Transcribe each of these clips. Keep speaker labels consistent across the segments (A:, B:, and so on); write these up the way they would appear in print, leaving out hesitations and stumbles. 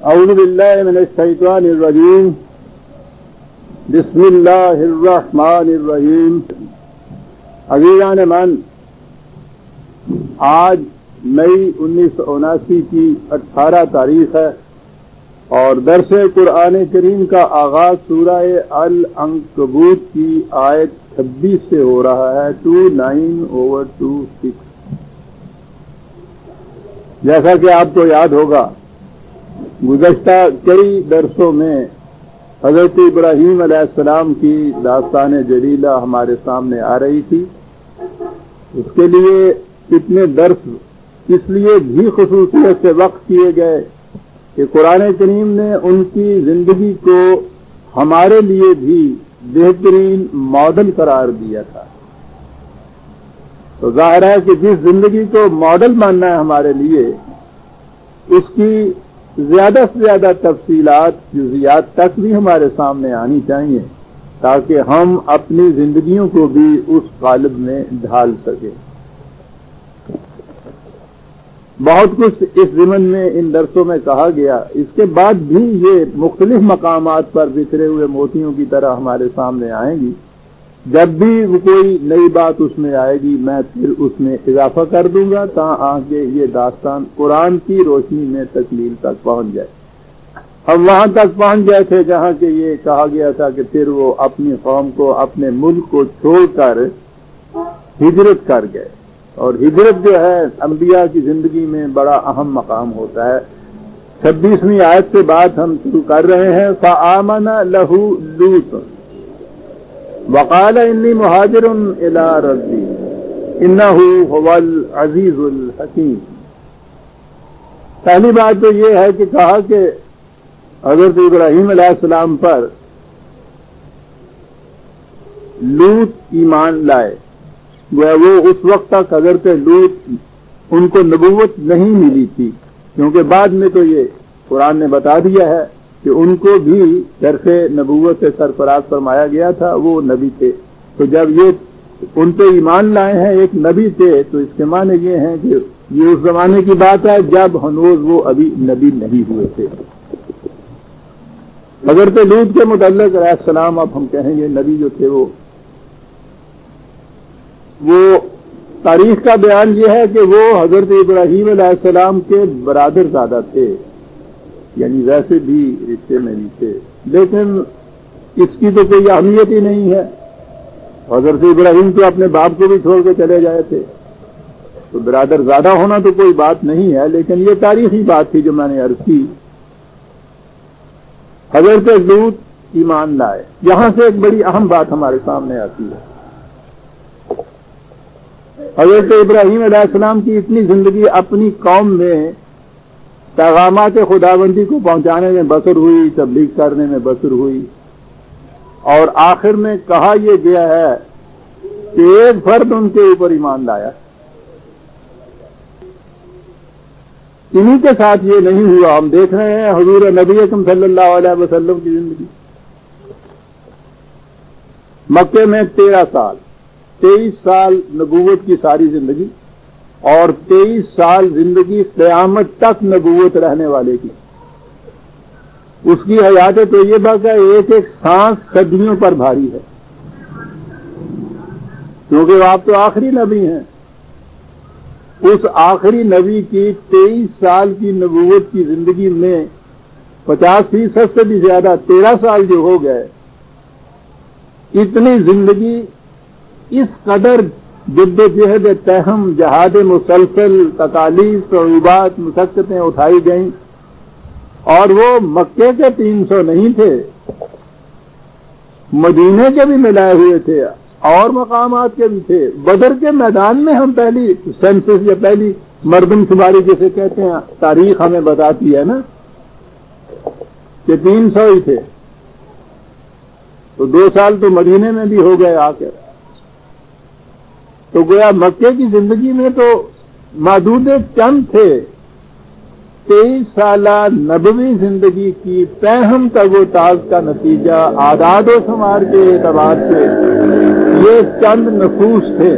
A: اعوذ باللہ من الشیطان الرجیم بسم اللہ الرحمن الرحیم. عزیزان من، آج مئی 1979 کی 18 تاریخ ہے اور درس قرآن کریم کا آغاز سورہ العنکبوت کی آیت 26 سے ہو رہا ہے. 29/26. جیسا کہ آپ کو یاد ہوگا، گزشتہ کئی درسوں میں حضرت ابراہیم علیہ السلام کی داستان جلیلہ ہمارے سامنے آ رہی تھی. اس کے لیے کتنے درس اس لیے بھی خصوصیت سے وقف کیے گئے کہ قرآن کریم نے ان کی زندگی کو ہمارے لیے بھی بہترین ماڈل قرار دیا تھا. تو ظاہر ہے کہ جس زندگی کو ماڈل ماننا ہے ہمارے لیے، اس کی زیادہ سے زیادہ تفصیلات جزیات تک بھی ہمارے سامنے آنی چاہیے تاکہ ہم اپنی زندگیوں کو بھی اس قالب میں ڈھال سکیں. بہت کچھ اس ضمن میں ان درسوں میں کہا گیا. اس کے بعد بھی یہ مختلف مقامات پر بکھرے ہوئے موتیوں کی طرح ہمارے سامنے آئیں گی. جب بھی کوئی نئی بات اس میں آئے گی، میں پھر اس میں اضافہ کر دوں گا تاکہ یہ داستان قرآن کی روشنی میں تکمیل تک پہنچ جائے. ہم وہاں تک پہنچ گئے تھے جہاں کہ یہ کہا گیا تھا کہ پھر وہ اپنی قوم کو، اپنے ملک کو چھوڑ کر ہجرت کر گئے. اور ہجرت جو ہے انبیاء کی زندگی میں بڑا اہم مقام ہوتا ہے. 26ویں آیت سے بات ہم شروع کر رہے ہیں. فآمن لہ لوط وقال انی مہاجر الی ربی انہ هو العزیز الحکیم. پہلی بات تو یہ ہے کہ کہا کہ حضرت ابراہیم علیہ السلام پر لوط ایمان لائے. وہ اس وقت تک حضرت لوط ان کو نبوت نہیں ملی تھی، کیونکہ بعد میں تو یہ قرآن نے بتا دیا ہے کہ ان کو بھی درس نبوت سے سرفراز فرمایا گیا تھا. وہ نبی تھے. تو جب یہ ان پہ ایمان لائے ہیں، ایک نبی تھے، تو اس کے معنی یہ ہیں کہ یہ اس زمانے کی بات ہے جب ہنوز وہ ابھی نبی نہیں ہوئے تھے. حضرت لوط کے متعلق علیہ السلام اب ہم کہیں گے نبی جو تھے وہ تاریخ کا بیان یہ ہے کہ وہ حضرت ابراہیم علیہ السلام کے برادر زادہ تھے، یعنی ویسے بھی رشتے میں بھی تھے، لیکن اس کی تو کوئی اہمیت ہی نہیں ہے. حضرت ابراہیم تو اپنے باپ کو بھی چھوڑ کے چلے گئے تھے، تو برادر زیادہ ہونا تو کوئی بات نہیں ہے، لیکن یہ تاریخی بات تھی جو میں نے عرض کی. حضرت لوط ایمان لائے. یہاں سے ایک بڑی اہم بات ہمارے سامنے آتی ہے. حضرت ابراہیم علیہ السلام کی اتنی زندگی اپنی قوم میں پیغامات خداوندی کو پہنچانے میں بسر ہوئی، تبلیغ کرنے میں بسر ہوئی، اور آخر میں کہا یہ گیا ہے کہ ایک فرد ان کے اوپر ایمان لایا. انہی کے ساتھ یہ نہیں ہوا. ہم دیکھ رہے ہیں حضور نبی اکرم صلی اللہ علیہ وسلم کی زندگی مکے میں 13 سال، 23 سال نبوت کی ساری زندگی، اور 23 سال زندگی قیامت تک نبوت رہنے والے کی. اس کی حیات طیبہ کا ایک ایک سانس صدیوں پر بھاری ہے، کیونکہ آپ تو آخری نبی ہیں. اس آخری نبی کی 23 سال کی نبوت کی زندگی میں 50% سے بھی زیادہ 13 سال جو ہو گئے، اتنی زندگی اس قدر جد و جہد تہم، جہاد مسلسل، تکالیف، صعوبات، مشقتیں اٹھائی گئیں. اور وہ مکے کے 300 نہیں تھے، مدینے کے بھی ملائے ہوئے تھے اور مقامات کے بھی تھے. بدر کے میدان میں ہم پہلی سینسس یا پہلی مردم شماری جسے کہتے ہیں تاریخ ہمیں بتاتی ہے نا کہ 300 ہی تھے. تو 2 سال تو مدینے میں بھی ہو گئے آ کر. تو گویا مکے کی زندگی میں تو محدود چند تھے. 23 سالہ نبوی زندگی کی پہم تگ و تاز کا نتیجہ اعداد و شمار کے اعتبار سے یہ چند نفوس تھے.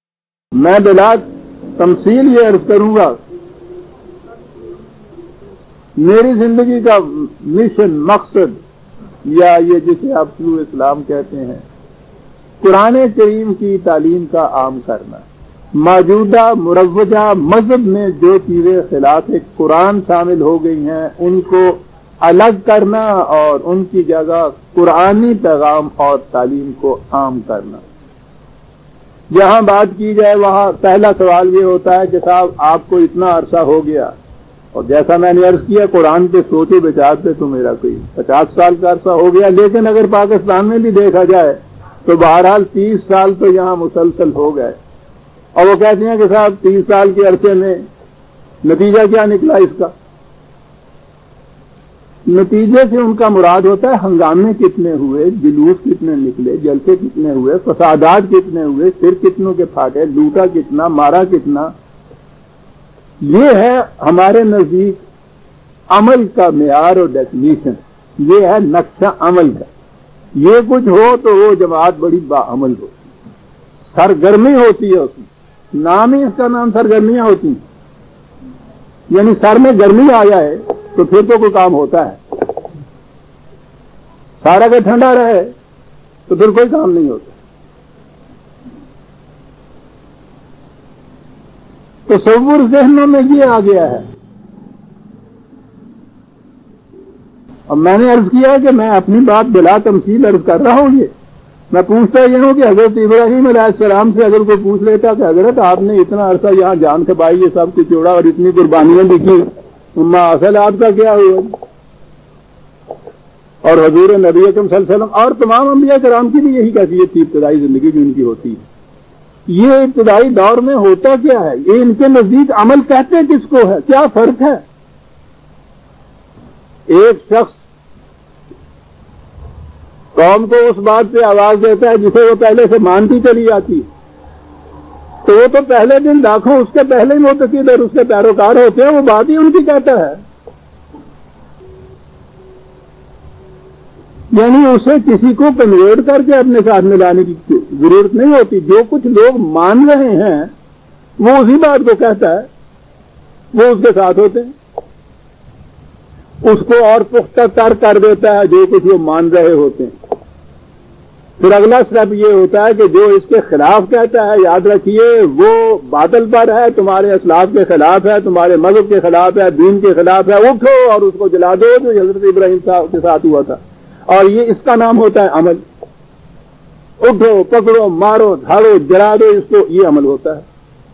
A: میں بلا تمثیل یہ عرض کروں گا میری زندگی کا مشن، مقصد، یا یہ جسے آپ شروع اسلام کہتے ہیں، قرآن کریم کی تعلیم کا عام کرنا، موجودہ مروجہ مذہب میں جو چیزیں خلاف قرآن شامل ہو گئی ہیں ان کو الگ کرنا اور ان کی جگہ قرآنی پیغام اور تعلیم کو عام کرنا۔ جہاں بات کی جائے وہاں پہلا سوال یہ ہوتا ہے کہ صاحب آپ کو اتنا عرصہ ہو گیا، اور جیسا میں نے عرض کیا قرآن کے سوچ و بچار پہ تو میرا کوئی 50 سال کا عرصہ ہو گیا، لیکن اگر پاکستان میں بھی دیکھا جائے تو بہرحال 30 سال تو یہاں مسلسل ہو گئے، اور وہ کہتے ہیں کہ صاحب 30 سال کے عرصے میں نتیجہ کیا نکلا اس کا؟ نتیجے سے ان کا مراد ہوتا ہے ہنگامے کتنے ہوئے، جلوس کتنے نکلے، جلسے کتنے ہوئے، فسادات کتنے ہوئے، سر کتنوں کے پھاٹے، لوٹا کتنا، مارا کتنا۔ یہ ہے ہمارے نزدیک عمل کا معیار اور ڈیفینیشن، یہ ہے نقشہ عمل کا۔ یہ کچھ ہو تو وہ جماعت بڑی باعمل ہو، سرگرمی ہوتی ہے، اس میں نام ہی اس کا نام سرگرمیاں ہوتی ہیں، یعنی سر میں گرمی آ جائے تو پھر تو کوئی کام ہوتا ہے، سارا کہ ٹھنڈا رہے تو پھر کوئی کام نہیں ہوتا۔ تصور ذہنوں میں یہ آ گیا ہے، اور میں نے عرض کیا کہ میں اپنی بات بلا تمثیل عرض کر رہا ہوں۔ یہ میں پوچھتا یہ ہوں کہ حضرت ابراہیم علیہ السلام سے اگر کوئی پوچھ لیتا کہ حضرت آپ نے اتنا عرصہ یہاں جان کھپائی، یہ سب کچھ چھوڑا اور اتنی قربانیاں بھی کی، اما اصل آپ کا کیا ہوا؟ اور حضور نبی اکرم صلی اللہ علیہ وسلم اور تمام انبیاء کرام کی بھی یہی کیفیت تھی، ابتدائی زندگی جو ان کی ہوتی ہے۔ یہ ابتدائی دور میں ہوتا کیا ہے؟ یہ ان کے نزدیک عمل کہتے کس کو ہے؟ کیا فرق ہے؟ ایک شخص قوم کو اس بات پہ آواز دیتا ہے جسے وہ پہلے سے مانتی چلی آتی ہے، تو وہ تو پہلے دن لاکھوں اس کے پہلے ہی معتقد اور اس کے پیروکار ہوتے ہیں، وہ بات ہی ان کی کہتا ہے، یعنی اسے کسی کو کنورٹ کر کے اپنے ساتھ ملانے کی ضرورت نہیں ہوتی۔ جو کچھ لوگ مان رہے ہیں وہ اسی بات کو کہتا ہے، وہ اس کے ساتھ ہوتے ہیں، اس کو اور پختہ تر کر دیتا ہے جو کچھ وہ مان رہے ہوتے ہیں۔ پھر اگلا سٹیپ یہ ہوتا ہے کہ جو اس کے خلاف کہتا ہے، یاد رکھیے وہ باطل پر ہے، تمہارے اسلاف کے خلاف ہے، تمہارے مذہب کے خلاف ہے، دین کے خلاف ہے، اٹھو اور اس کو جلا دو، جو حضرت ابراہیم صاحب کے ساتھ ہوا تھا۔ اور یہ اس کا نام ہوتا ہے عمل۔ اٹھو، پکڑو، مارو، دھاڑو، جلا دو اس کو، یہ عمل ہوتا ہے۔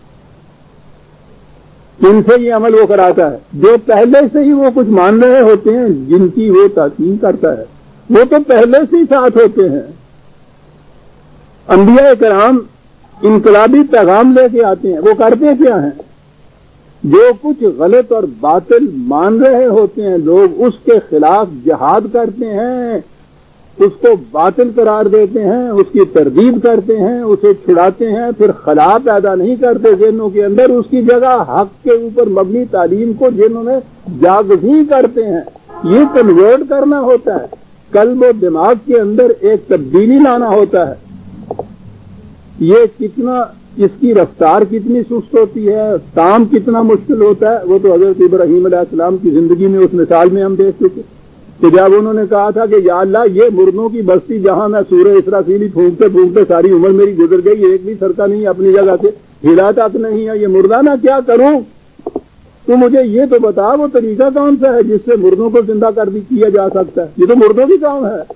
A: جن سے یہ عمل وہ کراتا ہے جو پہلے سے ہی وہ کچھ مان رہے ہوتے ہیں، جن کی وہ تحسین کرتا ہے، وہ تو پہلے سے ہی ساتھ ہوتے ہیں۔ انبیاء کرام انقلابی پیغام لے کے آتے ہیں، وہ کرتے کیا ہیں؟ جو کچھ غلط اور باطل مان رہے ہوتے ہیں لوگ، اس کے خلاف جہاد کرتے ہیں، اس کو باطل قرار دیتے ہیں، اس کی تردید کرتے ہیں، اسے چھڑاتے ہیں، پھر خلا پیدا نہیں کرتے ذہنوں کے اندر، اس کی جگہ حق کے اوپر مبنی تعلیم کو جنہوں نے جاگزی کرتے ہیں۔ یہ کنورٹ کرنا ہوتا ہے، قلب و دماغ کے اندر ایک تبدیلی لانا ہوتا ہے۔ یہ کتنا، اس کی رفتار کتنی سست ہوتی ہے، کام کتنا مشکل ہوتا ہے، وہ تو حضرت ابراہیم علیہ السلام کی زندگی میں اس مثال میں ہم دیکھ چکے کہ جب انہوں نے کہا تھا کہ یا اللہ یہ مردوں کی بستی جہاں میں سورہ اسرافیلی پھونکتے پھونکتے ساری عمر میری گزر گئی، ایک بھی سرکہ نہیں اپنی جگہ سے، ہلا تک نہیں ہے، یہ مردہ نہ کیا کروں؟ تو مجھے یہ تو بتا وہ طریقہ کون سا ہے جس سے مردوں کو زندہ کیا جا سکتا ہے؟ یہ تو مردوں کی کام ہے۔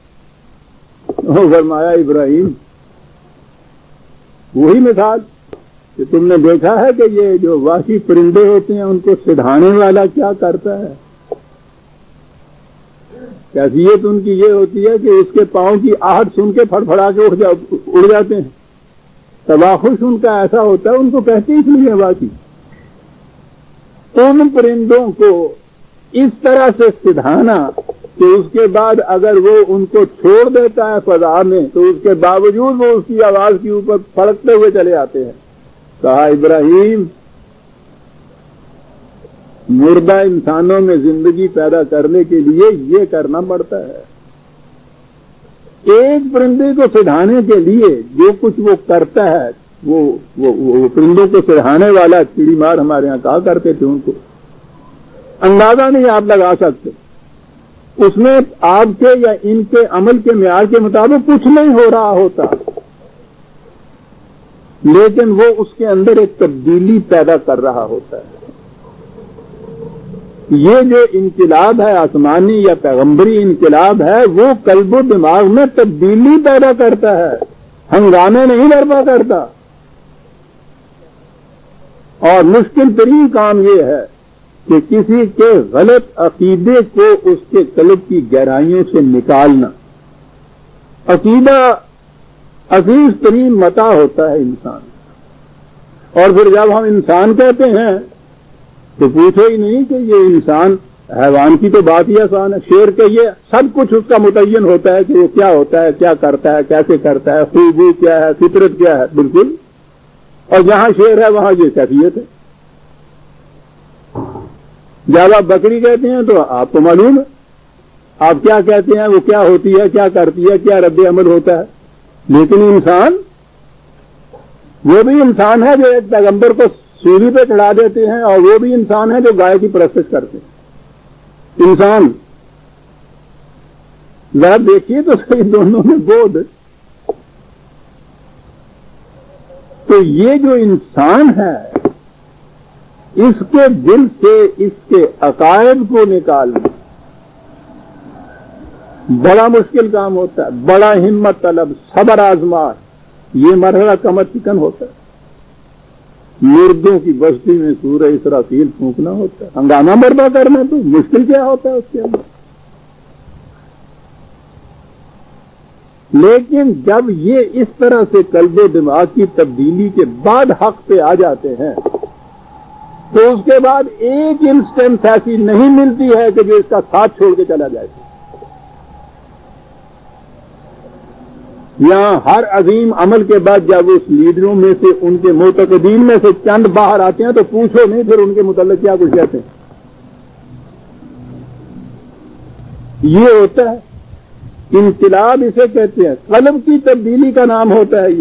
A: فرمایا ابراہیم وہی مثال کہ تم نے دیکھا ہے کہ یہ جو وحشی پرندے ہوتے ہیں ان کو سدھانے والا کیا کرتا ہے؟ کیفیت ان کی یہ ہوتی ہے کہ اس کے پاؤں کی آہٹ سن کے پھڑ پھڑا کے اڑ جاتے ہیں۔ تباخش ان کا ایسا ہوتا ہے، ان کو کہتے اس لیے واقعی ان پرندوں کو اس طرح سے سدھانا کہ اس کے بعد اگر وہ ان کو چھوڑ دیتا ہے فضا میں تو اس کے باوجود وہ اس کی آواز کے اوپر پھڑکتے ہوئے چلے آتے ہیں۔ کہا ابراہیم مردہ انسانوں میں زندگی پیدا کرنے کے لیے یہ کرنا پڑتا ہے۔ ایک پرندے کو سدھانے کے لیے جو کچھ وہ کرتا ہے، وہ پرندوں کو سدھانے والا چڑی مار ہمارے ہاں کہا کرتے تھے ان کو، اندازہ نہیں آپ لگا سکتے. اس میں آپ کے یا ان کے عمل کے معیار کے مطابق کچھ نہیں ہو رہا ہوتا، لیکن وہ اس کے اندر ایک تبدیلی پیدا کر رہا ہوتا ہے. یہ جو انقلاب ہے، آسمانی یا پیغمبری انقلاب ہے، وہ قلب و دماغ میں تبدیلی پیدا کرتا ہے، ہنگامے نہیں برپا کرتا. اور مشکل ترین کام یہ ہے کہ کسی کے غلط عقیدے کو اس کے قلب کی گہرائیوں سے نکالنا. عقیدہ عزیز ترین متاع ہوتا ہے انسان. اور پھر جب ہم انسان کہتے ہیں تو پوچھو ہی نہیں کہ یہ انسان، حیوان کی تو بات ہی آسان ہے. شیر کے یہ سب کچھ اس کا متعین ہوتا ہے کہ وہ کیا ہوتا ہے، کیا کرتا ہے، کیسے کرتا ہے، خوبی کیا ہے، فطرت کیا ہے، بالکل. اور جہاں شیر ہے وہاں یہ کیفیت ہے. جب آپ بکری کہتے ہیں تو آپ کو معلوم ہے، آپ کیا کہتے ہیں، وہ کیا ہوتی ہے، کیا کرتی ہے، کیا رد عمل ہوتا ہے. لیکن انسان، وہ بھی انسان ہے جو ایک پیغمبر کو سولی پہ چڑھا دیتے ہیں، اور وہ بھی انسان ہے جو گائے کی پرستش کرتے ہیں. انسان ذرا دیکھیے تو صحیح دونوں میں بودھ. تو یہ جو انسان ہے، اس کے دل سے اس کے عقائد کو نکالنا بڑا مشکل کام ہوتا ہے، بڑا ہمت طلب، صبر آزمائش. یہ مرحلہ کمر چکن ہوتا ہے. مردوں کی بستی میں سورہ اسرافیل پھونکنا ہوتا ہے، ہنگامہ برپا کرنا. تو مشکل کیا ہوتا ہے اس کے اندر. لیکن جب یہ اس طرح سے قلب و دماغ کی تبدیلی کے بعد حق پہ آ جاتے ہیں تو اس کے بعد ایک انسٹنس ایسی نہیں ملتی ہے کہ جو اس کا ساتھ چھوڑ کے چلا جائے. یہاں ہر عظیم عمل کے بعد جب اس لیڈروں میں سے، ان کے معتقدین میں سے چند باہر آتے ہیں تو پوچھو نہیں پھر ان کے متعلق کیا کچھ کہتے ہیں. یہ ہوتا ہے انقلاب، اسے کہتے ہیں. قلب کی تبدیلی کا نام ہوتا ہے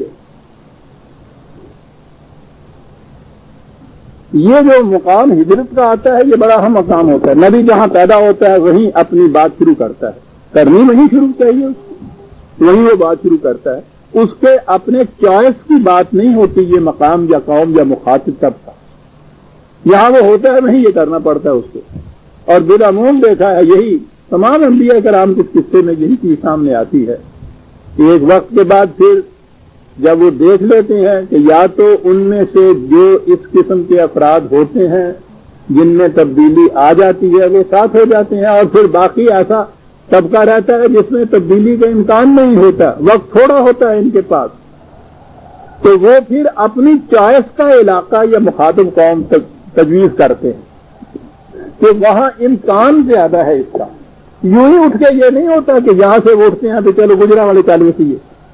A: یہ جو مقام ہجرت کا آتا ہے یہ بڑا اہم مقام ہوتا ہے. نبی جہاں پیدا ہوتا ہے وہیں اپنی بات شروع کرتا ہے، کرنی وہیں شروع چاہیے، وہیں وہ بات شروع کرتا ہے. اس کے اپنے چوائس کی بات نہیں ہوتی یہ مقام یا قوم یا مخاطب طبقہ. یہاں وہ ہوتا ہے وہیں یہ کرنا پڑتا ہے اس کو. اور بالعموم دیکھا ہے یہی تمام انبیاء کرام کے قصے میں یہی چیز سامنے آتی ہے. ایک وقت کے بعد پھر جب وہ دیکھ لیتے ہیں کہ یا تو ان میں سے جو اس قسم کے افراد ہوتے ہیں جن میں تبدیلی آ جاتی ہے وہ ساتھ ہو جاتے ہیں، اور پھر باقی ایسا طبقہ رہتا ہے جس میں تبدیلی کا امکان نہیں ہوتا، وقت تھوڑا ہوتا ہے ان کے پاس. تو وہ پھر اپنی چوائس کا علاقہ یا مخاطب قوم تک تجویز کرتے ہیں کہ وہاں امکان زیادہ ہے اس کا. یوں ہی اٹھ کے یہ نہیں ہوتا کہ یہاں سے وہ اٹھتے ہیں تو چلو گجرا والے چالو سی.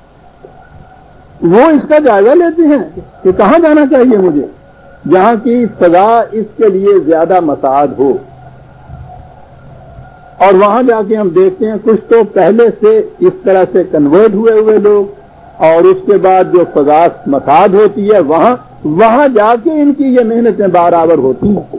A: وہ اس کا جائزہ لیتے ہیں کہ کہاں جانا چاہیے مجھے، جہاں کی فضا اس کے لیے زیادہ مساعد ہو. اور وہاں جا کے ہم دیکھتے ہیں کچھ تو پہلے سے اس طرح سے کنورٹ ہوئے لوگ، اور اس کے بعد جو فضا مساعد ہوتی ہے وہاں جا کے ان کی یہ محنتیں برابر ہوتی ہیں.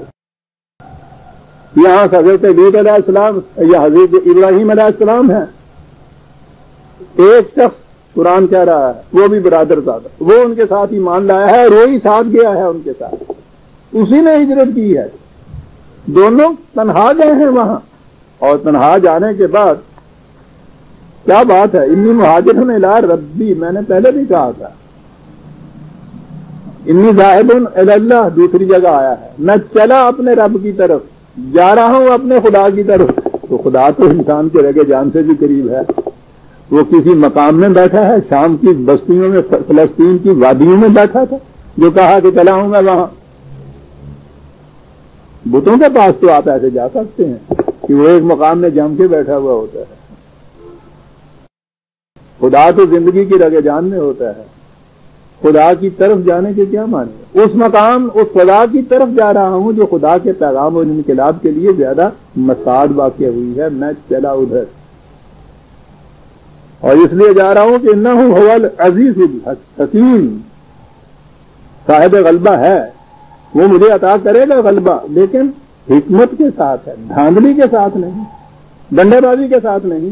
A: یہاں حضرت لوط علیہ السلام یا حضرت ابراہیم علیہ السلام ہیں. ایک شخص قرآن کہہ رہا ہے وہ بھی برادر زادہ، وہ ان کے ساتھ ایمان لایا ہے اور وہی ساتھ گیا ہے ان کے ساتھ، اسی نے ہجرت کی ہے. دونوں تنہا گئے ہیں وہاں، اور تنہا جانے کے بعد کیا بات ہے. انی مہاجر الی ربی، میں نے پہلے بھی کہا تھا. انی ذاہب الی اللہ دوسری جگہ آیا ہے، میں چلا اپنے رب کی طرف، جا رہا ہوں اپنے خدا کی طرف. تو خدا تو انسان کے رگے جان سے بھی قریب ہے. وہ کسی مقام میں بیٹھا ہے، شام کی بستیوں میں، فلسطین کی وادیوں میں بیٹھا تھا، جو کہا کہ چلا ہوں میں وہاں. بتوں کے پاس تو آپ ایسے جا سکتے ہیں کہ وہ ایک مقام میں جم کے بیٹھا ہوا ہوتا ہے. خدا تو زندگی کی رگے جان میں ہوتا ہے. خدا کی طرف جانے کے کیا معنی؟ اس مقام، اس خدا کی طرف جا رہا ہوں جو خدا کے پیغام اور انقلاب کے لیے زیادہ مساعد واقع ہوئی ہے. میں چلا ادھر، اور اس لیے جا رہا ہوں کہ انہ هو العزیز الحکیم، صاحب غلبہ ہے، وہ مجھے عطا کرے گا غلبہ. لیکن حکمت کے ساتھ ہے، دھاندلی کے ساتھ نہیں، ڈنڈے بازی کے ساتھ نہیں.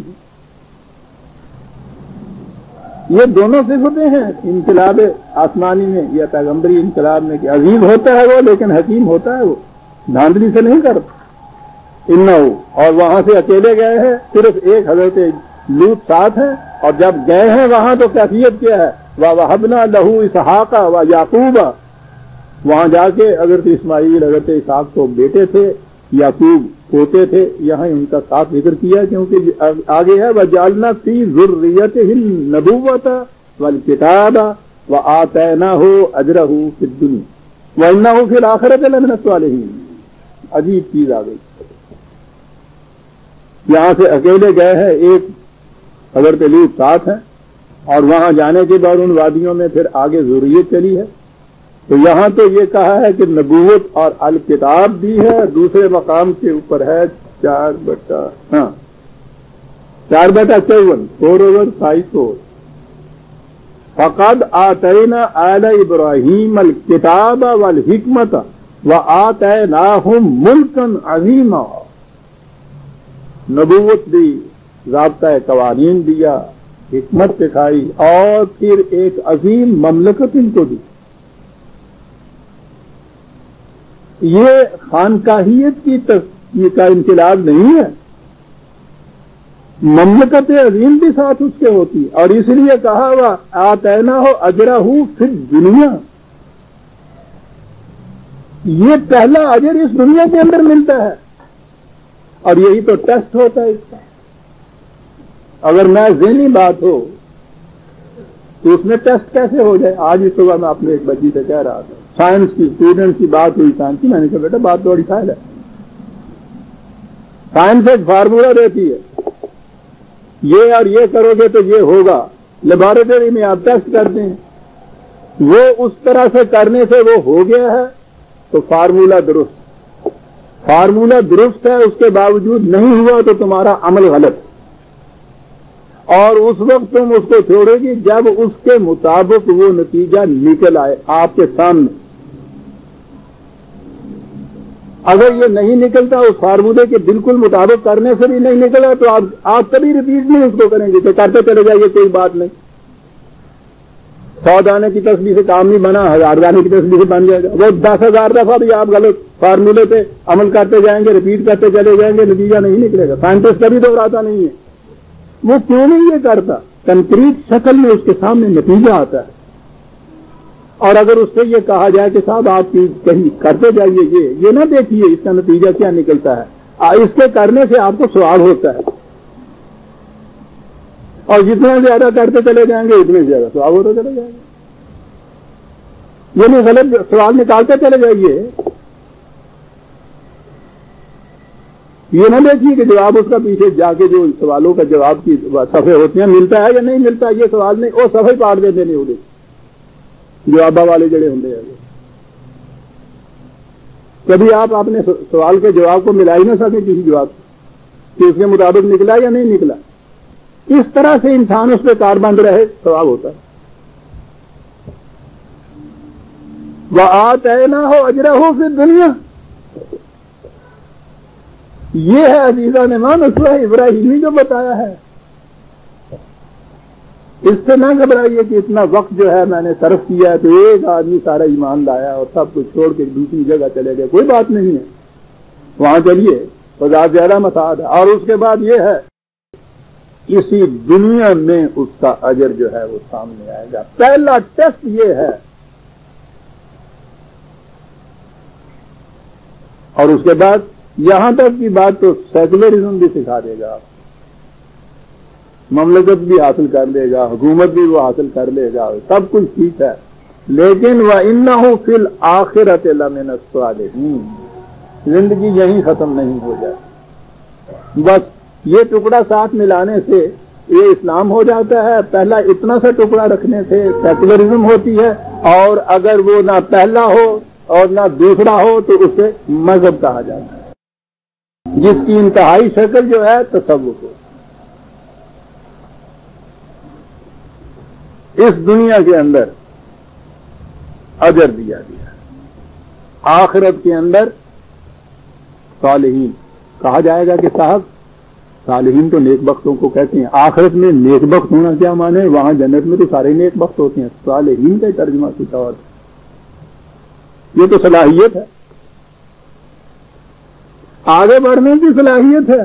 A: یہ دونوں صفتیں ہیں انقلاب آسمانی میں یا پیغمبری انقلاب میں کہ عظیم ہوتا ہے وہ لیکن حکیم ہوتا ہے وہ، دھاندلی سے نہیں کرتا. اور وہاں سے اکیلے گئے ہیں، صرف ایک حضرت لوط ساتھ ہے، اور جب گئے ہیں وہاں تو کیفیت کیا ہے؟ وَوَهَبْنَا لَهُ إِسْحَاقَ وَيَعْقُوبَ. وہاں جا کے حضرت اسماعیل حضرت اسحاق تو بیٹے تھے، یعقوب پوتے تھے. یہاں ان کا ساتھ ذکر کیا کیونکہ آگے ہے وَجَعَلْنَا فِي ذُرِّيَّتِهِ النُّبُوَّةَ وَالْكِتَابَ وَآتَيْنَاهُ أَجْرَهُ فِي الدُّنْيَا وَإِنَّهُ فِي الْآخِرَةِ لَمِنَ الصَّالِحِينَ. عجیب چیز آ گئی. یہاں سے اکیلے گئے ہیں، ایک حضرت لوط ساتھ ہیں، اور وہاں جانے کے بعد ان وادیوں میں پھر آگے ذریت چلی ہے. تو یہاں تو یہ کہا ہے کہ نبوت اور الکتاب بھی ہے. دوسرے مقام کے اوپر ہے 4/54 4/54 فقد آتینا آل ابراہیم الکتاب والحکمت وآتیناہم ملکا عظیما. نبوت دی، ضابطہ قوانین دیا، حکمت سکھائی، اور پھر ایک عظیم مملکت ان کو دی. یہ خانقاہیت کی کا انقلاب نہیں ہے، مملکت عظیم بھی ساتھ اس کے ہوتی. اور اس لیے کہا ہوا آتیناہ اجرہ فی الدنیا، یہ پہلا اجر اس دنیا کے اندر ملتا ہے، اور یہی تو ٹیسٹ ہوتا ہے اس کا. اگر میں ذہنی بات ہو تو اس میں ٹیسٹ کیسے ہو جائے؟ آج اس صبح میں اپنے ایک بچی سے کہہ رہا تھا، سائنس کی اسٹوڈنٹ کی بات ہوئی سائنس کی. میں نے کہا بیٹا بات بڑی سائل ہے. سائنس ایک فارمولہ دیتی ہے، یہ اور یہ کرو گے تو یہ ہوگا. لیبارٹری میں آپ ٹیسٹ کرتے ہیں، وہ اس طرح سے کرنے سے وہ ہو گیا ہے تو فارمولہ درست. فارمولہ درست ہے، اس کے باوجود نہیں ہوا تو تمہارا عمل غلط. اور اس وقت تم اس کو چھوڑے گی جب اس کے مطابق وہ نتیجہ نکل آئے آپ کے سامنے. اگر یہ نہیں نکلتا اس فارمولے کے بالکل مطابق کرنے سے بھی نہیں نکلا تو آپ کبھی ریپیٹ نہیں اس کو کریں گے کہ کرتے چلے جائیے کوئی بات نہیں. 100 دانے کی تسبیح سے کام نہیں بنا، 1000 دانے کی تسبیح سے بن جائے گا. وہ 10,000 دفعہ بھی آپ غلط فارمولے پہ عمل کرتے جائیں گے، ریپیٹ کرتے چلے جائیں گے، نتیجہ نہیں نکلے گا. سائنٹسٹ کبھی دہراتا نہیں ہے. وہ کیوں نہیں یہ کرتا؟ کنکریٹ شکل میں اس کے سامنے نتیجہ آتا ہے. اور اگر اس سے یہ کہا جائے کہ صاحب آپ کہیں کرتے جائیے، یہ نہ دیکھیے اس کا نتیجہ کیا نکلتا ہے، اس کے کرنے سے آپ کو ثواب ہوتا ہے، اور جتنا زیادہ کرتے چلے جائیں گے اتنے زیادہ ثواب ہوتا چلے جائے گا. یہ نہیں غلط سوال نکالتے چلے جائیے. یہ نہ دیکھیے کہ جواب اس کا پیچھے جا کے جو سوالوں کا جواب کی صفحے ہوتی ہیں ملتا ہے یا نہیں ملتا، یہ سوال نہیں، وہ صفحے پاٹ دیتے نہیں ہوتے جوابہ والے جڑے ہوں گے. کبھی آپ اپنے سوال کے جواب کو ملا ہی نہ سکیں کسی جواب کہ اس کے مطابق نکلا یا نہیں نکلا. اس طرح سے انسان اس پہ کاربند رہے ثواب ہوتا ہے. وَآتَيْنَاهُ أَجْرَهُ فِي الدُّنْيَا، یہ ہے عزیزان ایمان اسوہ ابراہیمی جو بتایا ہے. اس سے نہ گھبرائیے کہ اتنا وقت جو ہے میں نے صرف کیا ہے تو ایک آدمی سارا ایمان لایا اور سب کچھ چھوڑ کے دوسری جگہ چلے گئے. کوئی بات نہیں ہے، وہاں چلیے تو زیادہ مساعد ہے. اور اس کے بعد یہ ہے اسی دنیا میں اس کا اجر جو ہے وہ سامنے آئے گا. پہلا ٹیسٹ یہ ہے. اور اس کے بعد یہاں تک کی بات تو سیکولرزم بھی سکھا دے گا، مملکت بھی حاصل کر لے گا، حکومت بھی وہ حاصل کر لے گا، سب کچھ ٹھیک ہے. لیکن وَإِنَّهُ فِي الْآخِرَةِ لَمِنَ الصَّالِحِينَ، زندگی یہیں ختم نہیں ہو جائے. بس یہ ٹکڑا ساتھ ملانے سے یہ اسلام ہو جاتا ہے. پہلا اتنا سا ٹکڑا رکھنے سے سیکولرزم ہوتی ہے، اور اگر وہ نہ پہلا ہو اور نہ دوسرا ہو تو اسے مذہب کہا جاتا ہے، جس کی انتہائی شکل جو ہے تصوف. اس دنیا کے اندر اجر دیا گیا، آخرت کے اندر صالحین. کہا جائے گا کہ صاحب صالحین تو نیک بختوں کو کہتے ہیں. آخرت میں نیک بخت ہونا کیا مانے؟ وہاں جنت میں تو سارے نیک بخت ہوتے ہیں. صالحین کا ترجمہ کچھ اور. یہ تو صلاحیت ہے, آگے بڑھنے کی صلاحیت ہے.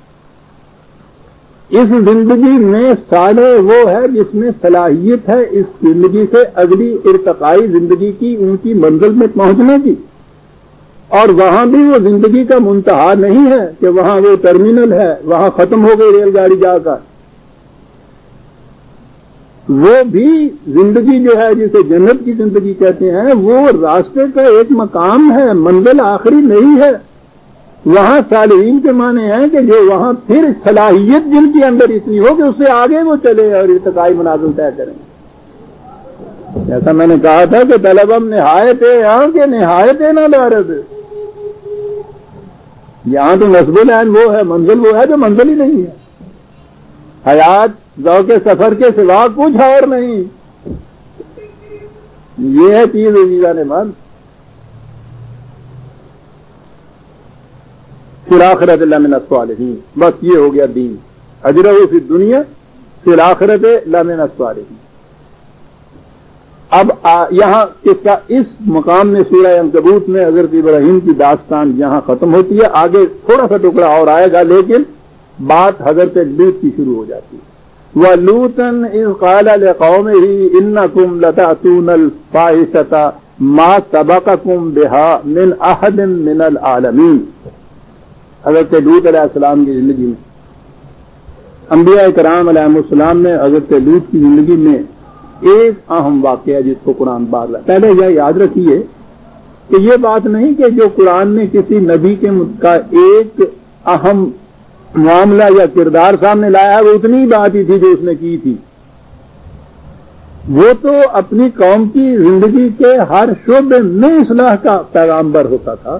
A: اس زندگی میں صالح وہ ہے جس میں صلاحیت ہے اس زندگی سے اگلی ارتقائی زندگی کی اونچی منزل میں پہنچنے کی. اور وہاں بھی وہ زندگی کا منتہا نہیں ہے کہ وہاں وہ ٹرمینل ہے, وہاں ختم ہو گئی ریل گاڑی جا کر. وہ بھی زندگی جو ہے جسے جنت کی زندگی کہتے ہیں وہ راستے کا ایک مقام ہے, منزل آخری نہیں ہے. وہاں صالحین کے معنی ہیں کہ جو وہاں پھر صلاحیت جن کے اندر اتنی ہو کہ اس سے آگے وہ چلے اور ارتقائی منازل طے کریں. جیسا میں نے کہا تھا کہ طلبم نہایت ہے یہاں کے نہایت نہ دارد. یہاں تو نصب العین وہ ہے, منزل وہ ہے جو منزل ہی نہیں ہے. حیات ذوق سفر کے سوا کچھ اور نہیں. یہ ہے چیز عزیزان من. فی الآخرۃ لمن الصالحین. بس یہ ہو گیا دین. اجرہ فی الدنیا فی الآخرۃ لمن الصالحین. اب یہاں اس مقام میں سورہ عنکبوت میں حضرت ابراہیم کی داستان یہاں ختم ہوتی ہے. آگے تھوڑا سا ٹکڑا اور آئے گا لیکن بات حضرت لوط کی شروع ہو جاتی ہے. وَلُوطًا إِذْ قَالَ لِقَوْمِهِ إِنَّكُمْ لَتَأْتُونَ الْفَاحِشَةَ مَا سَبَقَكُمْ بِهَا مِنْ أَحَدٍ مِنَ الْعَالَمِينَ. حضرت لوط علیہ السلام کی زندگی میں انبیاء کرام علیہ السلام میں حضرت لوط کی زندگی میں ایک اہم واقعہ جس کو قرآن بار لایا. پہلے یہ یاد رکھیے کہ یہ بات نہیں کہ جو قرآن نے کسی نبی کا ایک اہم معاملہ یا کردار سامنے لایا ہے وہ اتنی بات ہی تھی جو اس نے کی تھی. وہ تو اپنی قوم کی زندگی کے ہر شعبے میں اصلاح کا پیغامبر ہوتا تھا.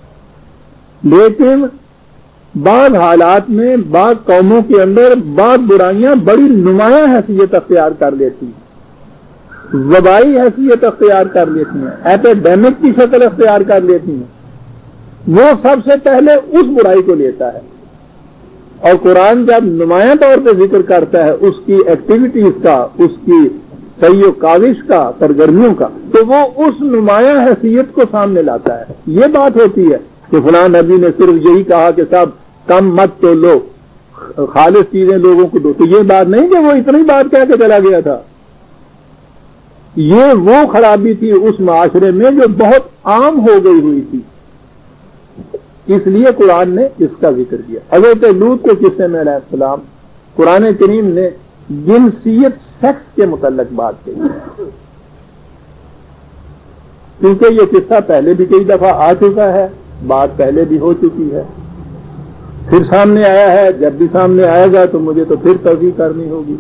A: لیکن بعض حالات میں بعض قوموں کے اندر بعض برائیاں بڑی نمایاں حیثیت اختیار کر لیتی ہیں, وبائی حیثیت اختیار کر لیتی ہیں, ایپیڈیمک کی شکل اختیار کر لیتی ہیں. وہ سب سے پہلے اس برائی کو لیتا ہے. اور قرآن جب نمایاں طور پہ ذکر کرتا ہے اس کی ایکٹیویٹیز کا, اس کی صحیح و کاوش کا, سرگرمیوں کا, تو وہ اس نمایاں حیثیت کو سامنے لاتا ہے. یہ بات ہوتی ہے کہ فلاں نبی نے صرف یہی کہا کہ سب کم مت تو لو, خالص چیزیں لوگوں کو دو. تو یہ بات نہیں کہ وہ اتنی بات کہہ کے چلا گیا تھا. یہ وہ خرابی تھی اس معاشرے میں جو بہت عام ہو گئی ہوئی تھی. اس لیے قرآن نے اس کا ذکر کیا. حضرت لوط کے قصے میں علیہ السلام قرآن کریم نے جنسیت سیکس کے متعلق بات کی, کیونکہ یہ قصہ پہلے بھی کئی دفعہ آ چکا ہے, بات پہلے بھی ہو چکی ہے, پھر سامنے آیا ہے. جب بھی سامنے آئے گا تو مجھے تو پھر توضیح کرنی ہوگی.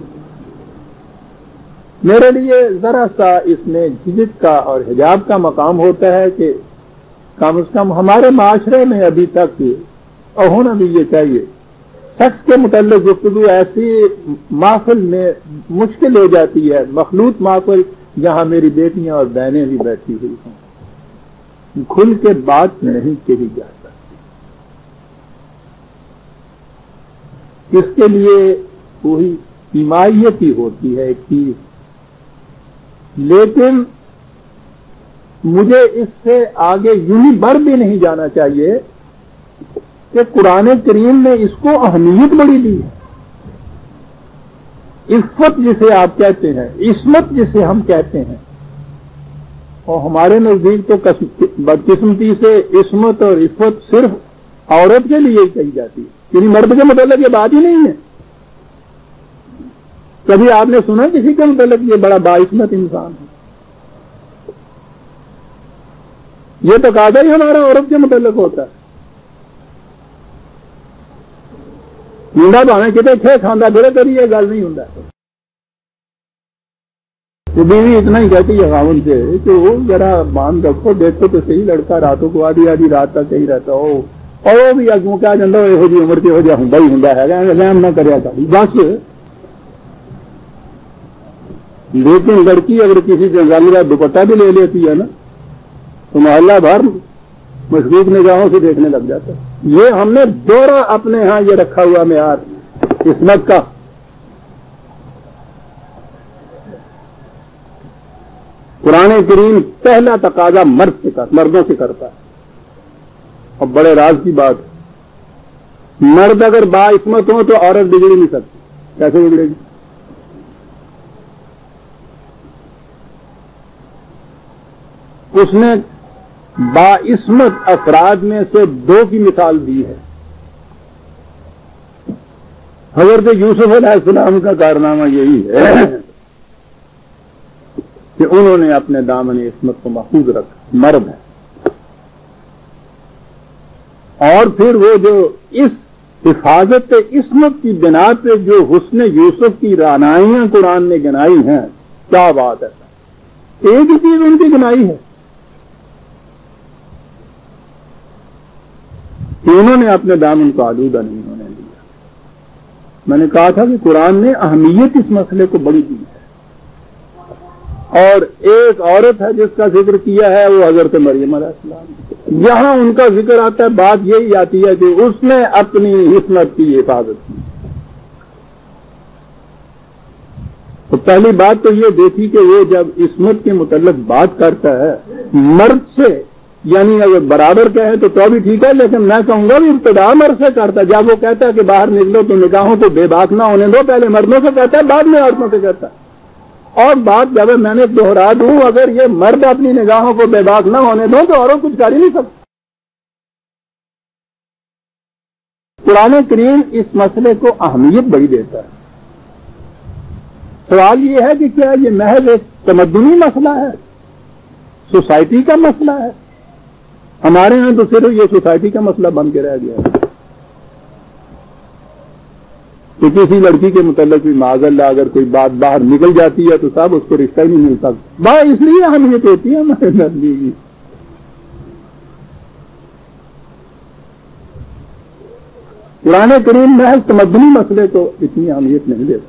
A: میرے لیے ذرا سا اس میں جھجک کا اور حجاب کا مقام ہوتا ہے کہ کم از کم ہمارے معاشرے میں ابھی تک اور ہونا بھی یہ چاہیے, سیکس کے متعلق گفتگو ایسی محفل میں مشکل ہو جاتی ہے, مخلوط محفل جہاں میری بیٹیاں اور بہنیں بھی بیٹھی ہوئی ہیں, کھل کے بات نہیں کہی جا سکتی. اس کے لیے وہی حمایت ہی ہوتی ہے ایک چیز. لیکن مجھے اس سے آگے یوں ہی بڑھ بھی نہیں جانا چاہیے کہ قرآن کریم نے اس کو اہمیت بڑی دی ہے. عفت جسے آپ کہتے ہیں, عصمت جسے ہم کہتے ہیں, اور ہمارے نزدیک تو بدقسمتی سے عصمت اور عفت صرف عورت کے لیے ہی کہی جاتی ہے, یعنی مرد کے متعلق یہ بات ہی نہیں ہے. کبھی آپ نے سنا کسی کے متعلق یہ بڑا باعصمت انسان ہے؟ یہ تو قاعدہ ہی ہمارا عورت کے متعلق ہوتا ہے. منڈا بھاویں کتنے کھے کھانا پھرے کری یہ گل نہیں ہوں. تو بیوی اتنا ہی کہتی ہے خاوند سے کہ وہ ذرا باندھ رکھو, دیکھو تو صحیح لڑکا راتوں کو آدھی آدھی رات تک کہیں رہتا ہو, اور وہ بھی اگوں کیا جانا یہو جی عمر یہو جہا ہوں ہی ہوں رحم نہ کریا کر بس. لیکن لڑکی اگر کسی سے گل کا دوپٹہ بھی لے لیتی ہے نا تو محلہ بھر مشکوک نگاہوں سے دیکھنے لگ جاتا ہے. یہ ہم نے دورہ اپنے ہاں یہ رکھا ہوا معیار عصمت کا. قرآن کریم پہلا تقاضا مردوں سے کرتا ہے. اور بڑے راز کی بات ہے، مرد اگر باعصمت ہو تو عورت بگڑ نہیں سکتی. کیسے بگڑے گی؟ اس نے باعصمت افراد میں سے دو کی مثال دی ہے. حضرت یوسف علیہ السلام کا کارنامہ یہی ہے کہ انہوں نے اپنے دامن عصمت کو محفوظ رکھا. مرد ہے. اور پھر وہ جو اس حفاظت عصمت کی بنا پہ جو حسن یوسف کی رعنائیاں قرآن نے گنائی ہیں، کیا بات ہے. ایک ہی چیز ان کی گنائی ہے کہ انہوں نے اپنے دامن کو آلودہ نہیں ہونے دیا. میں نے کہا تھا کہ قرآن نے اہمیت اس مسئلے کو بڑی دی ہے. اور ایک عورت ہے جس کا ذکر کیا ہے، وہ حضرت مریم علیہ السلام. یہاں ان کا ذکر آتا ہے، بات یہی آتی ہے کہ اس نے اپنی عصمت کی حفاظت کی. تو پہلی بات تو یہ دیکھی کہ وہ جب عصمت کے متعلق بات کرتا ہے مرد سے، یعنی اگر برابر کہیں تو بھی ٹھیک ہے، لیکن میں کہوں گا بھی ابتدا مرد سے کرتا ہے. جب وہ کہتا ہے کہ باہر نکلو تو نگاہوں کو بے باک نہ ہونے دو، پہلے مردوں سے کہتا ہے، بعد میں عورتوں سے کہتا ہے. اور بات جب میں نے دوہرا دوں، اگر یہ مرد اپنی نگاہوں کو بے باک نہ ہونے دو تو عورت کچھ کر ہی نہیں سکتی. قرآن کریم اس مسئلے کو اہمیت بڑی دیتا ہے. سوال یہ ہے کہ کیا یہ محض ایک تمدنی مسئلہ ہے، سوسائٹی کا مسئلہ ہے؟ ہمارے یہاں تو صرف یہ سوسائٹی کا مسئلہ بن کے رہ گیا ہے کہ کسی لڑکی کے متعلق بھی معاذ اللہ اگر کوئی بات باہر نکل جاتی ہے تو صاحب اس کو رشتہ ہی نہیں مل سکتا. بات اس لیے اہمیت ہوتی ہے ہمارے نزدیک. قرآن کریم محض تمدنی مسئلے کو اتنی اہمیت نہیں دیتا.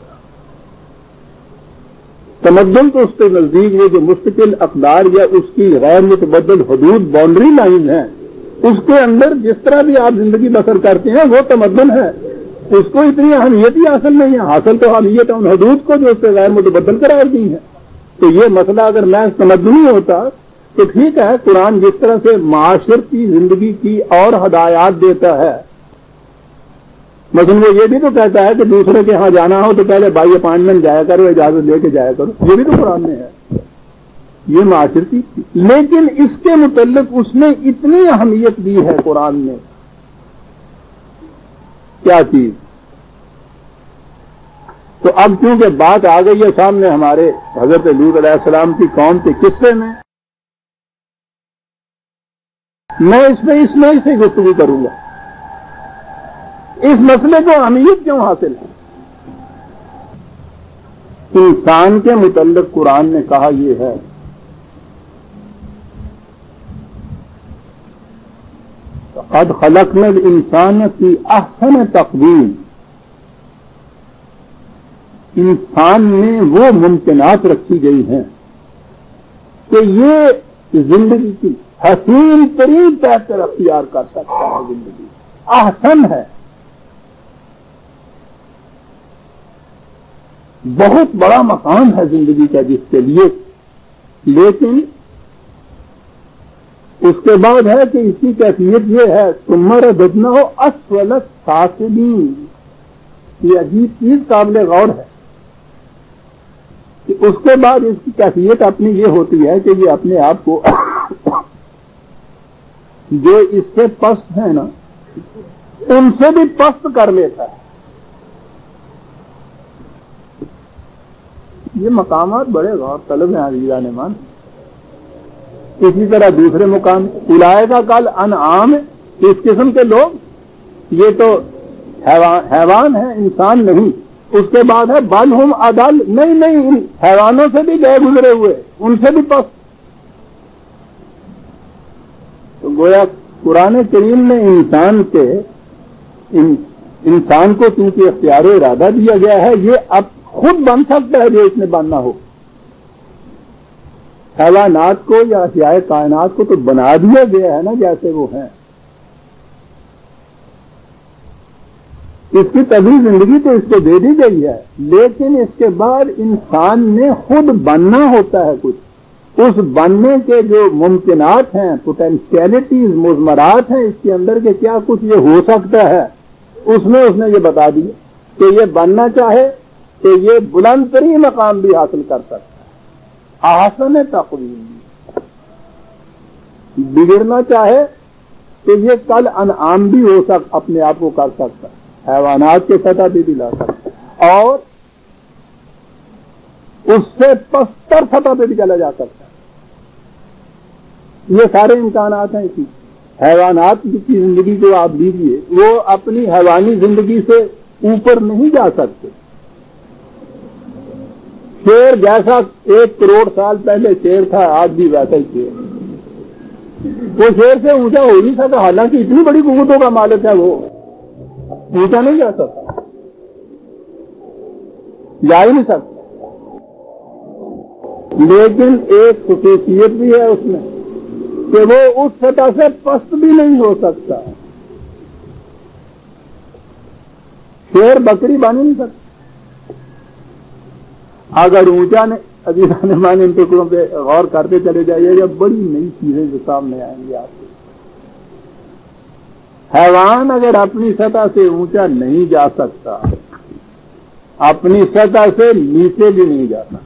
A: تمدن تو اس کے نزدیک وہ جو مستقل اقدار یا اس کی غیر متبدل حدود باؤنڈری لائن ہے، اس کے اندر جس طرح بھی آپ زندگی بسر کرتے ہیں وہ تمدن ہے. اس کو اتنی اہمیت ہی حاصل نہیں ہے. حاصل تو اہمیت ہے ان حدود کو جو اس سے غیر متبدل قرار دی ہے. تو یہ مسئلہ اگر محض تمدنی ہوتا تو ٹھیک ہے، قرآن جس طرح سے معاشرتی زندگی کی اور ہدایات دیتا ہے، مثلا وہ یہ بھی تو کہتا ہے کہ دوسرے کے ہاں جانا ہو تو پہلے بائی اپائنٹمنٹ جایا کرو، اجازت لے کے جایا کرو، یہ بھی تو قرآن میں ہے. یہ معاشرتی، لیکن اس کے متعلق اس نے اتنی اہمیت دی ہے قرآن نے. کیا چیز؟ تو اب کیونکہ بات آ گئی ہے سامنے ہمارے حضرت لوط علیہ السلام کی قوم کے قصے میں، میں اس میں سے گفتگو کروں گا. اس مسئلے کو اہمیت کیوں حاصل ہے؟ انسان کے متعلق قرآن نے کہا یہ ہے قد خلقنا الانسان فی احسن تقویم. انسان میں وہ ممکنات رکھی گئی ہیں کہ یہ زندگی کی حسین ترین بہتر اختیار کر سکتا ہے. زندگی احسن ہے، بہت بڑا مقام ہے زندگی کا جس کے لیے، لیکن اس کے بعد ہے کہ اس کی کیفیت یہ ہے ثم رددناہ اسفل السافلین. یہ عجیب چیز قابل غور ہے کہ اس کے بعد اس کی کیفیت اپنی یہ ہوتی ہے کہ یہ اپنے آپ کو جو اس سے پست ہیں نا ان سے بھی پست کر لیتا ہے. یہ مقامات بڑے غور طلب ہیں عزیزان مان. اسی طرح دوسرے مقام اولئک کل انعام، اس قسم کے لوگ یہ تو حیوان ہیں، انسان نہیں. اس کے بعد ہے بل ہم اضل، نہیں ان حیوانوں سے بھی گئے گزرے ہوئے، ان سے بھی پست. تو گویا قرآن کریم نے انسان کو چونکہ اختیار و ارادہ دیا گیا ہے، یہ اب خود بن سکتا ہے جو اس نے بننا ہو. حیوانات کو یا احیاء کائنات کو تو بنا دیا گیا ہے نا جیسے وہ ہیں. اس کی طبعی زندگی تو اس کو دے دی گئی ہے، لیکن اس کے بعد انسان نے خود بننا ہوتا ہے کچھ، اس بننے کے جو ممکنات ہیں، پوٹینشیلٹیز، مضمرات ہیں اس کے اندر کے کیا کچھ یہ ہو سکتا ہے، اس میں اس نے یہ بتا دیا کہ یہ بننا چاہے تو یہ بلند ترین مقام بھی حاصل کر سکتا ہے، احسن تقویم، بگڑنا چاہے تو یہ کل انعام بھی ہو اپنے آپ کو کر سکتا ہے، حیوانات کے سطح پہ بھی لا سکتا ہے، اور اس سے پستر سطح پہ بھی چلا جا سکتا ہے۔ یہ سارے امکانات ہیں اسی۔ حیوانات کی زندگی کو آپ دیجیے، وہ اپنی حیوانی زندگی سے اوپر نہیں جا سکتے۔ شیر جیسا 1 کروڑ سال پہلے شیر تھا، آج بھی ویسا ہی شیر، وہ شیر سے اونچا ہو نہیں سکتا، حالانکہ اتنی بڑی قوتوں کا مالک ہے، وہ اونچا نہیں جا سکتا، جا ہی نہیں سکتا۔ لیکن ایک خصوصیت بھی ہے اس میں کہ وہ اس سطح سے پست بھی نہیں ہو سکتا۔ شیر بکری بن نہیں سکتا اگر اونچا نے عزیزان مان ان ٹکڑوں پہ غور کرتے چلے جائیے گا، بڑی نئی چیزیں جو سامنے آئیں گی آپ کو۔ حیوان اگر اپنی سطح سے اونچا نہیں جا سکتا، اپنی سطح سے نیچے بھی نہیں جا سکتا،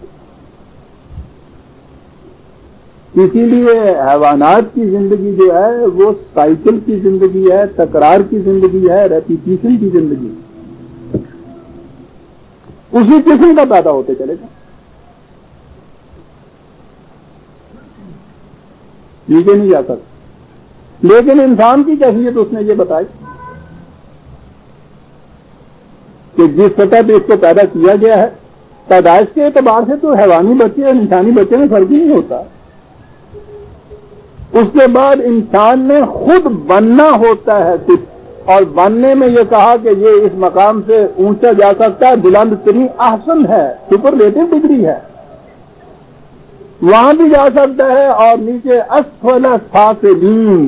A: اسی لیے حیوانات کی زندگی جو ہے وہ سائیکل کی زندگی ہے، تکرار کی زندگی ہے، ریپیٹیشن کی زندگی ہے، اسی قسم کا پیدا ہوتے چلے گا، نیچے نہیں جا سکتا۔ لیکن انسان کی کیفیت اس نے یہ بتائی کہ جس سطح پہ اس کو پیدا کیا گیا ہے، پیدائش کے اعتبار سے تو حیوانی بچے اور انسانی بچے میں فرق ہی نہیں ہوتا۔ اس کے بعد انسان نے خود بننا ہوتا ہے کچھ، اور بننے میں یہ کہا کہ یہ اس مقام سے اونچا جا سکتا ہے، بلند ترین احسن ہے، سپرلیٹو ڈگری ہے، وہاں بھی جا سکتا ہے، اور نیچے اسفل سافلین،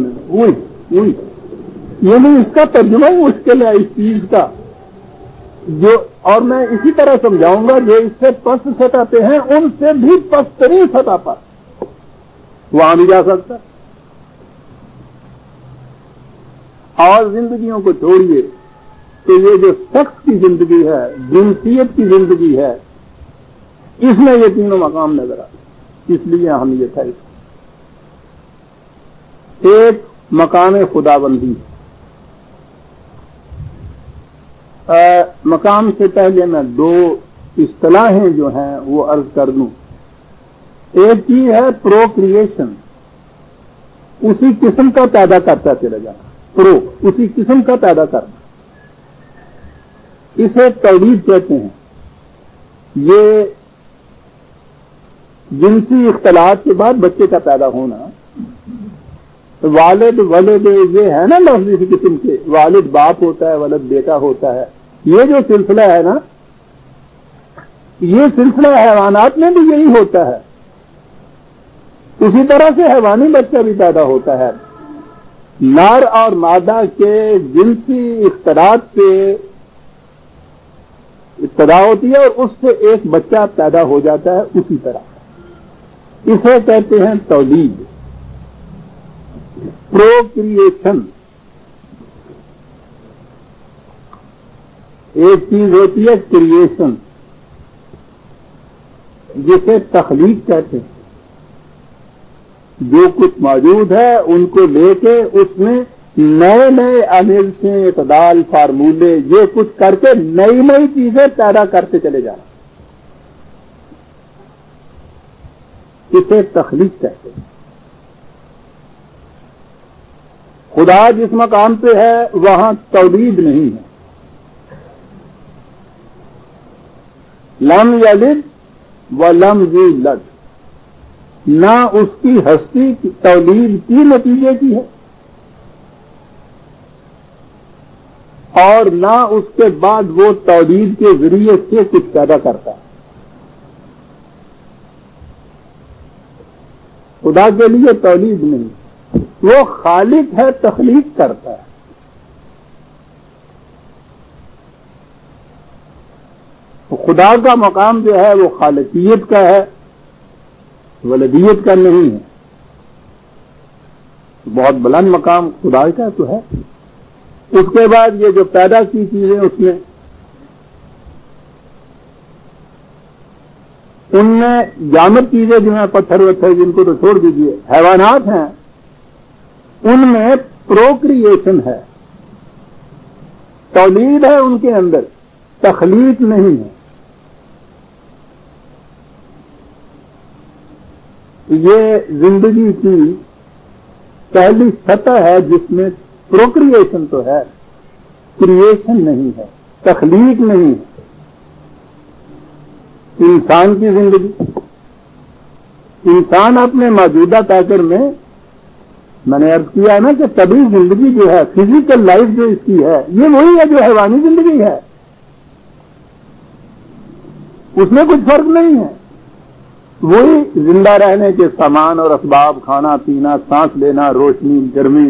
A: یعنی اس کا ترجمہ ہی مشکل ہے اس چیز کا، جو اور میں اسی طرح سمجھاؤں گا جو اس سے پست سطح پہ ہیں ان سے بھی پست ترین سطح پر وہاں بھی جا سکتا ہے۔ اور زندگیوں کو چھوڑیے کہ یہ جو شخص کی زندگی ہے، جنسیت کی زندگی ہے، اس میں یہ تینوں مقام نظر آتے، اس لیے ہم یہ تھا۔ ایک مقام خداوندی، مقام سے پہلے میں 2 اصطلاحیں جو ہیں وہ عرض کر دوں۔ ایک چیز ہے پروکریشن، اسی قسم کا پیدا کرتا چلا جانا، اسی قسم کا پیدا کرنا، اسے تولید کہتے ہیں۔ یہ جنسی اختلاط کے بعد بچے کا پیدا ہونا، والد ولد یہ ہے نا لفظ اسی قسم کے، والد باپ ہوتا ہے، ولد بیٹا ہوتا ہے، یہ جو سلسلہ ہے نا، یہ سلسلہ حیوانات میں بھی یہی ہوتا ہے۔ اسی طرح سے حیوانی بچہ بھی پیدا ہوتا ہے، نر اور مادہ کے جنسی اختلاط سے ابتدا ہوتی ہے اور اس سے ایک بچہ پیدا ہو جاتا ہے، اسی طرح اسے کہتے ہیں تولید، پروکریشن۔ ایک چیز ہوتی ہے کریشن، جسے تخلیق کہتے ہیں، جو کچھ موجود ہے ان کو لے کے اس میں نئے نئے عمل سے اعتدال، فارمولے، یہ کچھ کر کے نئی نئی چیزیں پیدا کرتے چلے جانا، اسے تخلیق کہتے ہیں۔ خدا جس مقام پہ ہے وہاں تولید نہیں ہے، لم یلد ولم یولد، نہ اس کی ہستی تولید کی نتیجے کی ہے اور نہ اس کے بعد وہ تولید کے ذریعے سے کچھ پیدا کرتا ہے۔ خدا کے لیے تولید نہیں، وہ خالق ہے، تخلیق کرتا ہے۔ خدا کا مقام جو ہے وہ خالقیت کا ہے، ولدیت کا نہیں ہے. بہت بلند مقام خدا کا تو ہے. اس کے بعد یہ جو پیدا کی چیزیں اس میں ان میں جامد چیزیں جو ہیں پتھر وتھر جن کو تو چھوڑ دیجیے، حیوانات ہیں، ان میں پروکریشن ہے، تولید ہے ان کے اندر، تخلیق نہیں ہے. یہ زندگی کی پہلی سطح ہے جس میں پروکریشن تو ہے، کریشن نہیں ہے، تخلیق نہیں ہے. انسان کی زندگی، انسان اپنے موجودہ پیکر میں نے عرض کیا نا کہ طبی زندگی جو ہے، فزیکل لائف جو اس کی ہے، یہ وہی ہے جو حیوانی زندگی ہے. اس میں کچھ فرق نہیں ہے. وہی زندہ رہنے کے سامان اور اسباب، کھانا پینا، سانس لینا، روشنی، گرمی،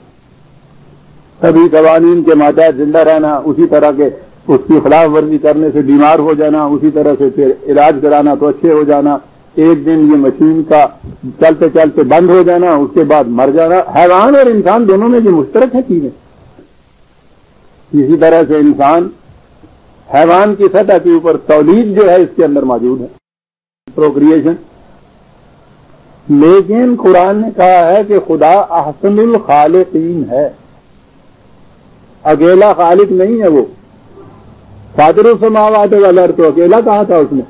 A: سبھی قوانین کے ماتحت زندہ رہنا، اسی طرح کے اس کی خلاف ورزی کرنے سے بیمار ہو جانا، اسی طرح سے پھر علاج کرانا تو اچھے ہو جانا، ایک دن یہ مشین کا چلتے چلتے بند ہو جانا، اس کے بعد مر جانا. حیوان اور انسان دونوں میں یہ مشترک ہے چیزیں. اسی طرح سے انسان حیوان کی سطح کے اوپر تولید جو ہے اس کے اندر موجود ہے، پروکریشن. لیکن قرآن نے کہا ہے کہ خدا احسن الخالقین ہے، اکیلا خالق نہیں ہے. وہ فاطر السماوات والارض تو اکیلا کہا تھا اس نے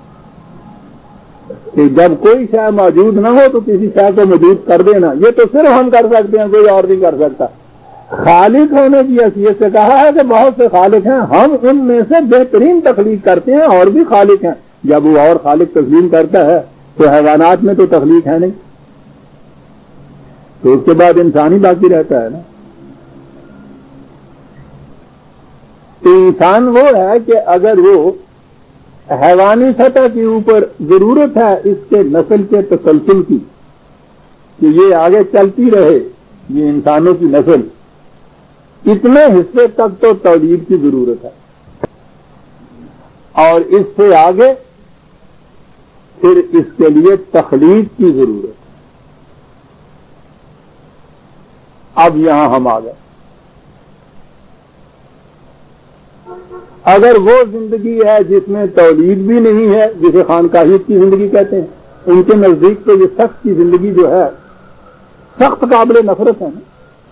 A: کہ جب کوئی شے موجود نہ ہو تو کسی شے کو موجود کر دینا. یہ تو صرف ہم کر سکتے ہیں، کوئی اور نہیں کر سکتا. خالق ہونے کی حیثیت سے کہا ہے کہ بہت سے خالق ہیں، ہم ان میں سے بہترین تخلیق کرتے ہیں، اور بھی خالق ہیں. جب وہ اور خالق تسلیم کرتا ہے تو حیوانات میں تو تخلیق ہے نہیں، تو اس کے بعد انسان ہی باقی رہتا ہے نا. تو انسان وہ ہے کہ اگر وہ حیوانی سطح کے اوپر ضرورت ہے اس کے نسل کے تسلسل کی کہ یہ آگے چلتی رہے، یہ انسانوں کی نسل، اتنے حصے تک تو تولید کی ضرورت ہے، اور اس سے آگے پھر اس کے لیے تخلیق کی ضرورت ہے. اب یہاں ہم آ گئے. اگر وہ زندگی ہے جس میں تولید بھی نہیں ہے، جسے خانقاہیت کی زندگی کہتے ہیں، ان کے نزدیک تو یہ سخت کی زندگی جو ہے سخت قابل نفرت ہے نا.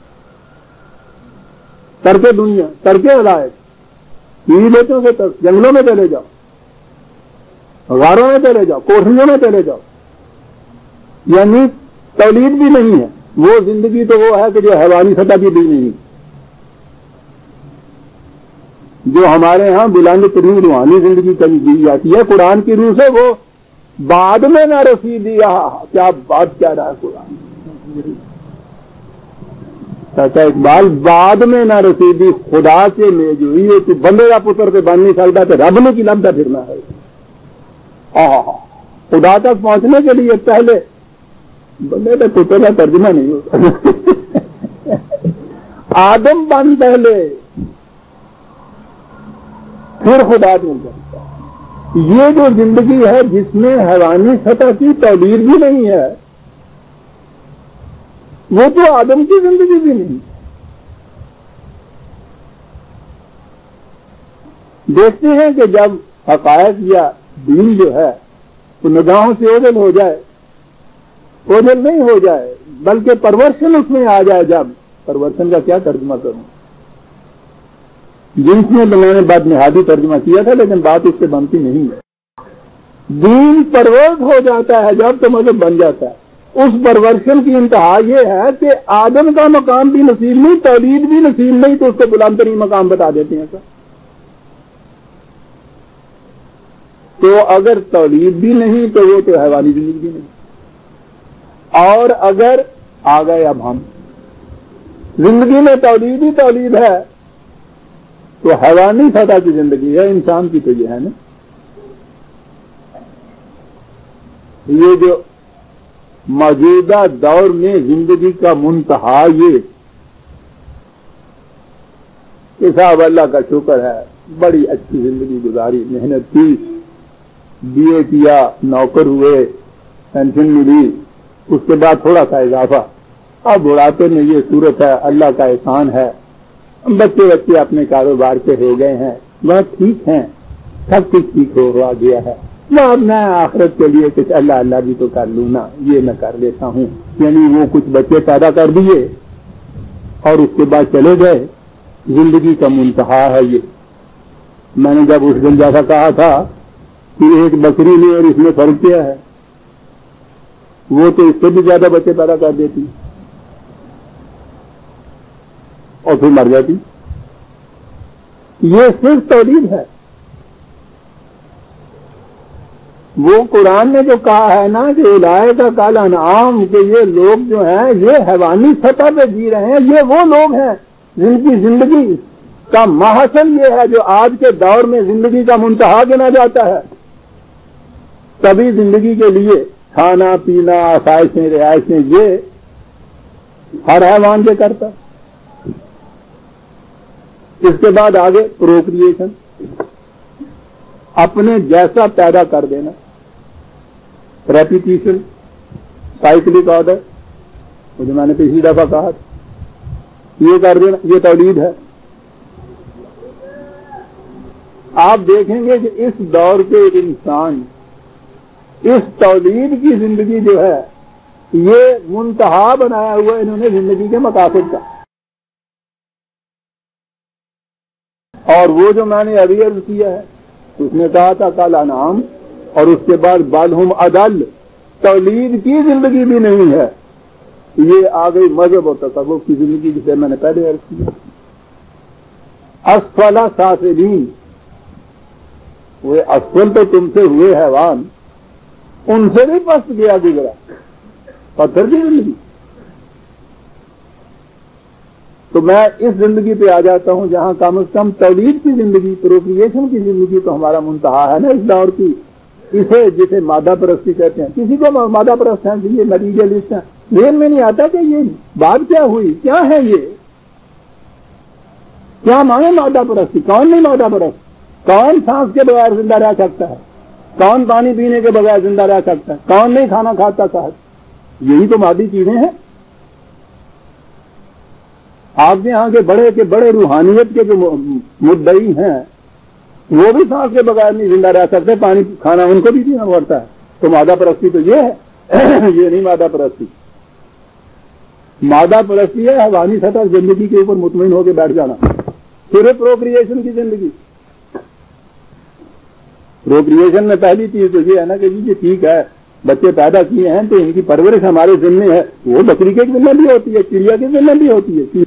A: ترک دنیا، ترک علائق، بیوی بیٹوں سے ترک، جنگلوں میں چلے جاؤ، غاروں میں چلے جاؤ، کوٹھریوں میں چلے جاؤ، یعنی تولید بھی نہیں ہے. وہ زندگی تو وہ ہے کہ جو حیوانی سطح کی بھی نہیں، جو ہمارے ہاں بلند ترین روحانی زندگی دی جاتی ہے قرآن کی روح سے. وہ بعد میں نہ رسیدی، کیا بات کیا رہا ہے قرآن کہتا ہے اقبال، بعد میں نہ رسیدی خدا سے لے جو یہ تو بندے کا پتر سے بن نہیں سکتا تو رب نے کی لمبا پھرنا ہے. خدا تک پہنچنے کے لیے پہلے بندے کا پتر کا ترجمہ نہیں ہوتا، آدم بن پہلے پھر خدا مل جاتا. یہ جو زندگی ہے جس میں حیوانی سطح کی تولید بھی نہیں ہے، وہ تو آدم کی زندگی بھی نہیں. دیکھتے ہیں کہ جب حقائق یا دین جو ہے تو نگاہوں سے اوجھل ہو جائے، اوجھل نہیں ہو جائے بلکہ پرورشن اس میں آ جائے. جب پرورشن کا کیا ترجمہ کروں، جنس میں میں نے بعد نہادی ترجمہ کیا تھا، لیکن بات اس سے بنتی نہیں ہے. دین پرورش ہو جاتا ہے جب تو مذہب بن جاتا ہے. اس پرورشن کی انتہا یہ ہے کہ آدم کا مقام بھی نصیب نہیں، تولید بھی نصیب نہیں، تو اس کو بلند ترین مقام بتا دیتے ہیں سر. تو اگر تولید بھی نہیں تو وہ تو حیوانی زندگی بھی نہیں. اور اگر آ گئے اب ہم زندگی میں تولید ہی تولید ہے تو حیوانی سطح کی زندگی ہے، انسان کی تو یہ ہے نا. یہ جو موجودہ دور میں زندگی کا منتہا یہ کہ صاحب اللہ کا شکر ہے بڑی اچھی زندگی گزاری، محنت کی، بی اے کیا، نوکر ہوئے، پینشن ملی، اس کے بعد تھوڑا سا اضافہ، اب بڑھاپے میں یہ صورت ہے، اللہ کا احسان ہے، بچے اپنے کاروبار کے ہو گئے ہیں، وہ ٹھیک ہیں، سب کچھ ٹھیک ہوا گیا ہے، اب میں آخرت کے لیے کچھ اللہ بھی تو کر لوں نا، یہ میں کر لیتا ہوں، یعنی وہ کچھ بچے پیدا کر دیے اور اس کے بعد چلے گئے۔ زندگی کا منتہا ہے یہ۔ میں نے جب اس دن جیسا کہا تھا کہ ایک بکری لی اور اس میں فرق کیا ہے، وہ تو اس سے بھی زیادہ بچے پیدا کر دیتی اور پھر مر جاتی۔ یہ صرف تولید ہے۔ وہ قرآن نے جو کہا ہے نا کہ اولئک کالانعام، کہ یہ لوگ جو ہیں یہ حیوانی سطح پہ جی رہے ہیں، یہ وہ لوگ ہیں جن کی زندگی کا محصل یہ ہے جو آج کے دور میں زندگی کا منتہا گنا جاتا ہے۔ تبھی زندگی کے لیے کھانا پینا، آسائشیں، رہائشیں، یہ ہر حیوان کے کرتا۔ اس کے بعد آگے پروکریشن، اپنے جیسا پیدا کر دینا، ریپیٹیشن، سائیکلک آرڈر، وہ جو میں نے پچھلی دفعہ کہا تھا، یہ کر دینا، یہ تولید ہے۔ آپ دیکھیں گے کہ اس دور کے انسان اس تولید کی زندگی جو ہے یہ منتہا بنایا ہوا انہوں نے زندگی کے مقاصد کا۔ اور وہ جو میں نے ابھی عرض کیا ہے، اس نے کہا تھا کالانعام، اور اس کے بعد بل ہم اضل، تولید کی زندگی بھی نہیں ہے، یہ آ گئی مذہب اور تصوف کی زندگی، جسے میں نے پہلے عرض کیا۔ اسفل سافلین، وہ اسفل تو تم سے ہوئے حیوان، ان سے بھی پست گیا گزرا، پتھر کی زندگی۔ تو میں اس زندگی پہ آ جاتا ہوں جہاں کم از کم تولید کی زندگی، پروکریشن کی زندگی تو ہمارا منتہا ہے نا اس دور کی۔ اسے جسے مادہ پرستی کہتے ہیں، کسی کو مادہ پرست ہیں، یہ میٹیریلسٹ ہیں، ذہن میں نہیں آتا کہ یہ بات کیا ہوئی، کیا ہے یہ، کیا مانے مادہ پرستی؟ کون نہیں مادہ پرست؟ کون سانس کے بغیر زندہ رہ سکتا ہے؟ کون پانی پینے کے بغیر زندہ رہ سکتا ہے؟ کون نہیں کھانا کھاتا صاحب؟ یہی تو مادی چیزیں ہیں۔ آپ کے یہاں کے بڑے روحانیت کے جو مدعی ہیں وہ بھی سانس کے بغیر نہیں زندہ رہ سکتے، پانی کھانا ان کو بھی پینا پڑتا ہے۔ تو مادہ پرستی تو یہ ہے، یہ نہیں مادہ پرستی۔ مادہ پرستی ہے حیوانی سطح زندگی کے اوپر مطمئن ہو کے بیٹھ جانا، صرف پروکریشن کی زندگی۔ پروکریشن میں پہلی چیز تو یہ ہے نا کہ یہ ٹھیک ہے، بچے پیدا کیے ہیں تو ان کی پرورش ہمارے ذمہ ہے، وہ بکری کے ذمہ بھی ہوتی ہے، چڑیا کے ذمہ بھی ہوتی ہے۔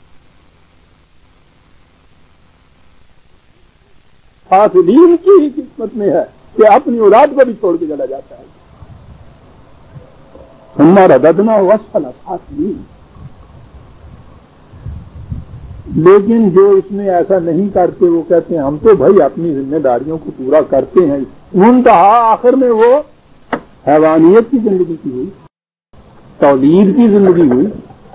A: فاسدین کی ہی قسمت میں ہے کہ اپنی اولاد کو بھی چھوڑ کے چلا جاتا ہے۔ ہمارا ردنا وصل فاسدین، لیکن جو اس میں ایسا نہیں کرتے وہ کہتے ہیں ہم تو بھائی اپنی ذمہ داریوں کو پورا کرتے ہیں، منتہا آخر میں وہ حیوانیت کی زندگی کی ہوئی، تولید کی زندگی ہوئی۔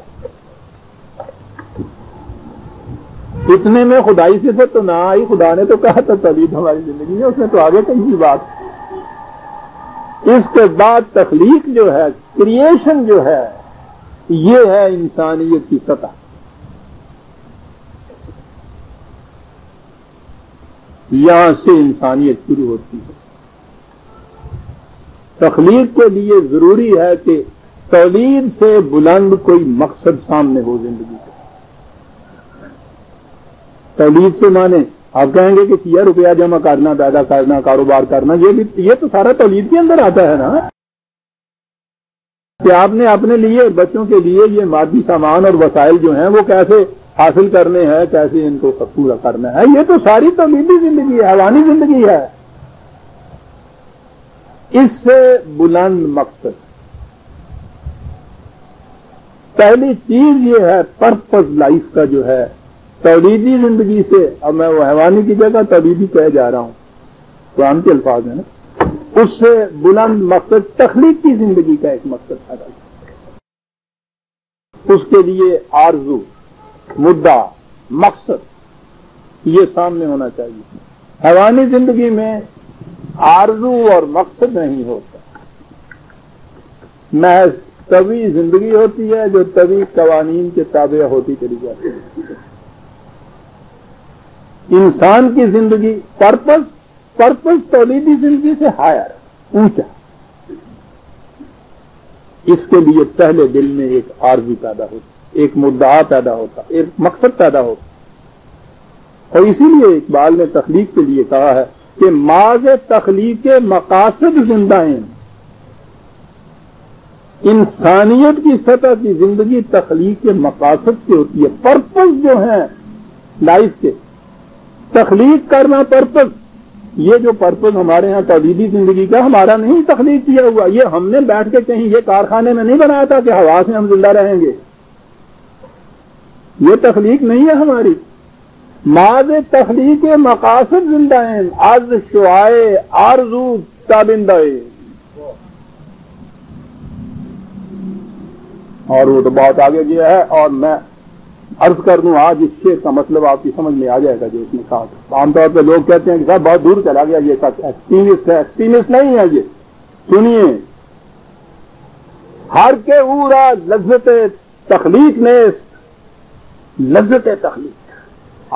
A: اتنے میں خدائی صفت تو نہ آئی، خدا نے تو کہا تھا تولید ہماری زندگی ہے، اس نے تو آگے کہیں بات۔ اس کے بعد تخلیق جو ہے، کریشن جو ہے، یہ ہے انسانیت کی سطح۔ یہاں سے انسانیت شروع ہوتی ہے۔ تخلیق کے لیے ضروری ہے کہ تولید سے بلند کوئی مقصد سامنے ہو زندگی کا۔ تولید سے مانے آپ کہیں گے کہ کیا روپیہ جمع کرنا، پیدا کرنا، کاروبار کرنا، یہ تو سارا تولید کے اندر آتا ہے نا، کہ آپ نے اپنے لیے، بچوں کے لیے یہ مادی سامان اور وسائل جو ہیں وہ کیسے حاصل کرنے ہیں، کیسے ان کو پورا کرنا ہے، یہ تو ساری تولیدی زندگی ہے، حیوانی زندگی ہے۔ اس سے بلند مقصد، پہلی چیز یہ ہے پرپز لائف کا جو ہے، تولیدی زندگی سے، اب میں وہ حیوانی کی جگہ تولیدی کہے جا رہا ہوں، قرآن کے الفاظ ہیں نا، اس سے بلند مقصد تخلیق کی زندگی کا ایک مقصد پیدا ہے۔ اس کے لیے آرزو، مدعا، مقصد یہ سامنے ہونا چاہیے. حیوانی زندگی میں آرزو اور مقصد نہیں ہوتا، محض طبی زندگی ہوتی ہے جو طبی قوانین کے تابع ہوتی چلی جاتی ہے. انسان کی زندگی پرپس تولیدی زندگی سے ہائر، اونچا. اس کے لیے پہلے دل میں ایک آرزو پیدا ہوتی، ایک مدعا پیدا ہوتا، ایک مقصد پیدا ہوتا. اور اسی لیے اقبال نے تخلیق کے لیے کہا ہے کہ ماز تخلیق مقاصد زندہ ہیں. انسانیت کی سطح کی زندگی تخلیق کے مقاصد سے ہوتی ہے. پرپس جو ہیں لائف کے، تخلیق کرنا پرپس. یہ جو پرپس ہمارے ہاں تولیدی زندگی کا ہمارا نہیں تخلیق کیا ہوا، یہ ہم نے بیٹھ کے کہیں یہ کارخانے میں نہیں بنایا تھا کہ ہوا سے ہم زندہ رہیں گے. یہ تخلیق نہیں ہے ہماری. ماز تخلیق مقاصد زندہ ہیں، از شعائے آرزو تابندہ. اور وہ تو بہت آگے گیا ہے، اور میں عرض کر دوں آج اس شعر کا مطلب آپ کی سمجھ میں آ جائے گا جو اس نے کہا. عام طور پہ لوگ کہتے ہیں کہ صاحب بہت دور چلا گیا، یہ ایکسٹریمسٹ ہے. ایکسٹریمسٹ نہیں ہے یہ. سنیے، ہر کے اورا لذت تخلیق نیست، لذت تخلیق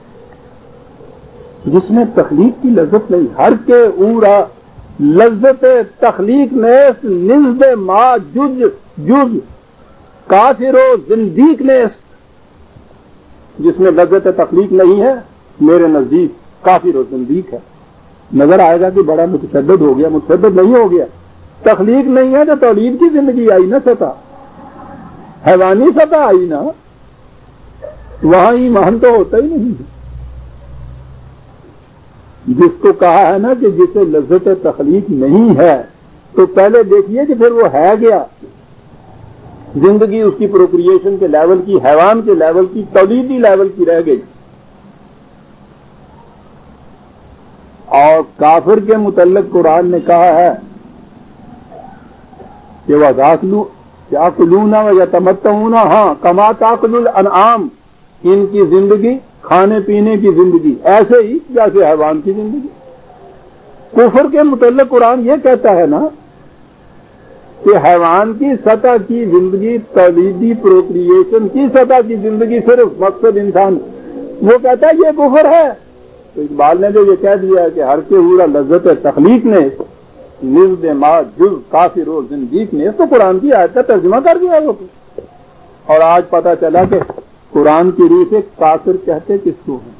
A: جس میں تخلیق کی لذت نہیں. ہر کے اورا لذت تخلیق نیست، نزد ما جز کافر و زندیق نیست. جس میں لذت تخلیق نہیں ہے میرے نزدیک کافر و زندیق ہے. نظر آئے گا کہ بڑا متشدد ہو گیا. متشدد نہیں ہو گیا. تخلیق نہیں ہے تو تولید کی زندگی آئی نا سطح، حیوانی سطح آئی نا. وہاں ایمان تو ہوتا ہی نہیں. جس کو کہا ہے نا کہ جسے لذت تخلیق نہیں ہے تو پہلے دیکھیے کہ پھر وہ ہے گیا. زندگی اس کی پروکریشن کے لیول کی، حیوان کے لیول کی، تولیدی لیول کی رہ گئی. اور کافر کے متعلق قرآن نے کہا ہے کہ وہ یاکلون و یتمتعون، ہاں کما تاکل الانعام. ان کی زندگی کھانے پینے کی زندگی ایسے ہی جیسے حیوان کی زندگی. کفر کے متعلق قرآن یہ کہتا ہے نا کہ حیوان کی سطح کی زندگی، تولیدی پروکریشن کی سطح کی زندگی صرف مقصد انسان، وہ کہتا ہے یہ کفر ہے. تو اقبال نے جو یہ کہہ دیا ہے کہ ہر کے ہورا لذت تخلیق نے نزد ما جز کافر و زندیق نے، تو قرآن کی آیت کا ترجمہ کر دیا وہ. اور آج پتہ چلا کہ قرآن کی روح سے کافر کہتے کس کو ہیں؟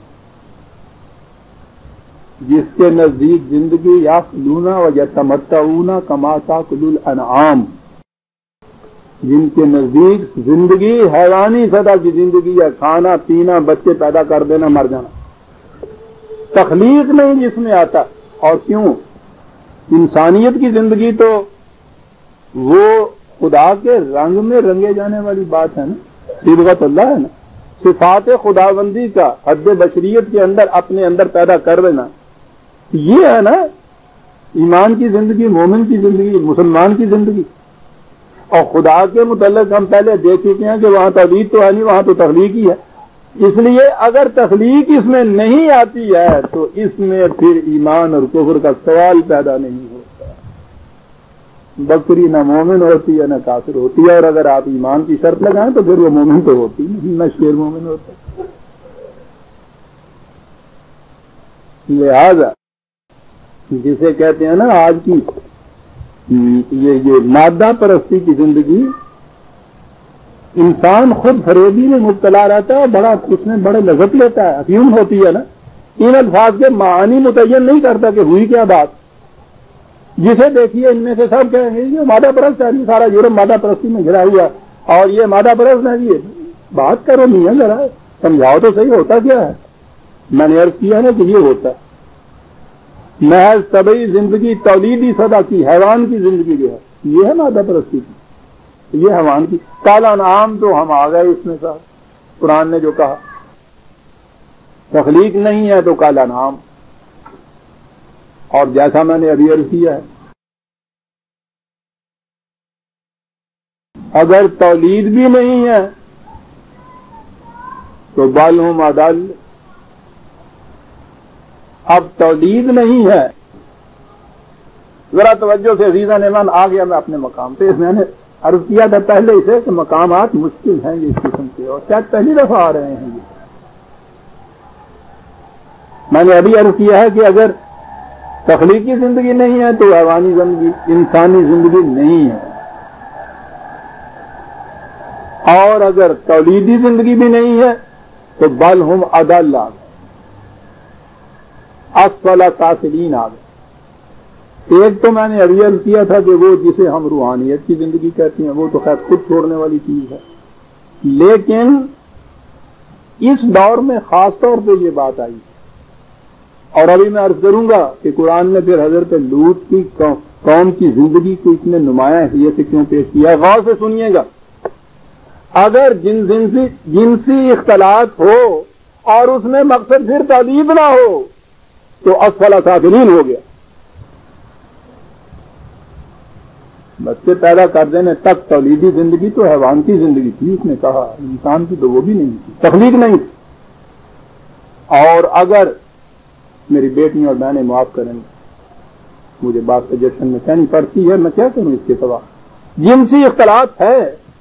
A: جس کے نزدیک زندگی یاکلون و یتمتعون کما تاکل الانعام، جن کے نزدیک زندگی حیوانی سطح کی زندگی ہے، کھانا پینا، بچے پیدا کر دینا، مر جانا. تخلیق نہیں جس میں آتا. اور کیوں؟ انسانیت کی زندگی تو وہ خدا کے رنگ میں رنگے جانے والی بات ہے نا، صبغت اللہ ہے نا. صفات خداوندی کا حد بشریت کے اندر اپنے اندر پیدا کر دینا، یہ ہے نا ایمان کی زندگی، مومن کی زندگی، مسلمان کی زندگی. اور خدا کے متعلق ہم پہلے دیکھ چکے ہیں کہ وہاں تولید تو ہے نہیں، وہاں تو تخلیق ہی ہے. اس لیے اگر تخلیق اس میں نہیں آتی ہے تو اس میں پھر ایمان اور کفر کا سوال پیدا نہیں ہوتا. بکری نہ مومن ہوتی ہے نہ کافر ہوتی ہے. اور اگر آپ ایمان کی شرط لگائیں تو پھر وہ مومن تو ہوتی نہیں، نہ شیر مومن ہوتا. لہذا جسے کہتے ہیں نا آج کی یہ مادہ پرستی کی زندگی، انسان خود فریبی میں مبتلا رہتا ہے اور بڑا اس میں بڑے لذت لیتا ہے، افیون ہوتی ہے نا. ان الفاظ کے معنی متعین نہیں کرتا کہ ہوئی کیا بات. جسے دیکھیے ان میں سے سب کہیں گے یہ مادہ پرست ہے، سارا یورپ مادہ پرستی میں گھرا ہوا، اور یہ مادہ پرست ہے. یہ بات کرو نہیں ہے، ذرا سمجھاؤ تو صحیح ہوتا کیا ہے. میں نے عرض کیا نا کہ یہ ہوتا ہے محض طبعی زندگی، تولیدی سطح کی حیوان کی زندگی جو ہے یہ ہے مادہ پرستی کی، یہ حیوان کی. کالا نام تو ہم آ گئے اس میں ساتھ. قرآن نے جو کہا تخلیق نہیں ہے تو کالا نام. اور جیسا میں نے ابھی عرض کیا ہے اگر تولید بھی نہیں ہے تو بالہم اضل، اب تولید نہیں ہے. ذرا توجہ سے عزیزان ایمان آ گیا میں اپنے مقام پہ. میں نے عرض کیا تھا پہلے اسے کہ مقامات مشکل ہیں یہ اس قسم کے، اور شاید پہلی دفعہ آ رہے ہیں یہ. میں نے ابھی عرض کیا ہے کہ اگر تخلیقی زندگی نہیں ہے تو حیوانی زندگی، انسانی زندگی نہیں ہے، اور اگر تولیدی زندگی بھی نہیں ہے تو بل ہم اضل اسفل سافلین آ گئے. ایک تو میں نے ابھی عرض کیا تھا کہ وہ جسے ہم روحانیت کی زندگی کہتے ہیں وہ تو خیر خود چھوڑنے والی چیز ہے، لیکن اس دور میں خاص طور پہ یہ بات آئی. اور ابھی میں عرض کروں گا کہ قرآن نے پھر حضرت لوط کی قوم کی زندگی کو اتنے نمایاں حیثیت سے کیوں پیش کیا ہے. غور سے سنیے گا. اگر جنسی اختلاط ہو اور اس میں مقصد پھر تولید نہ ہو تو اسفل سافلین ہو گیا. بچے پیدا کر دینے تک تولیدی زندگی تو حیوان کی زندگی تھی، اس نے کہا. انسان کی تو وہ بھی نہیں تھی، تخلیق نہیں تھی. اور اگر میری بیٹیاں اور بہنیں معاف کریں گے، مجھے بات سجیشن میں کہنی پڑتی ہے، میں کیا کروں اس کے سوا. جنسی اختلاط ہے،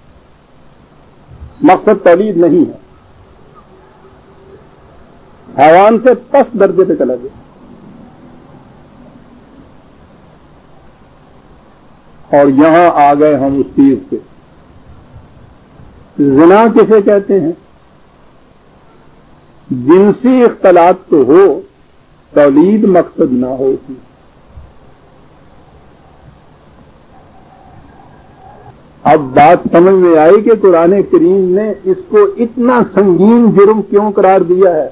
A: مقصد تولید نہیں ہے. حیوان سے پس درجے پہ چلا گیا. اور یہاں آ گئے ہم اس چیز پہ. زنا کسے کہتے ہیں؟ جنسی اختلاط تو ہو، تولید مقصد نہ ہو. اب بات سمجھ میں آئی کہ قرآن کریم نے اس کو اتنا سنگین جرم کیوں قرار دیا ہے.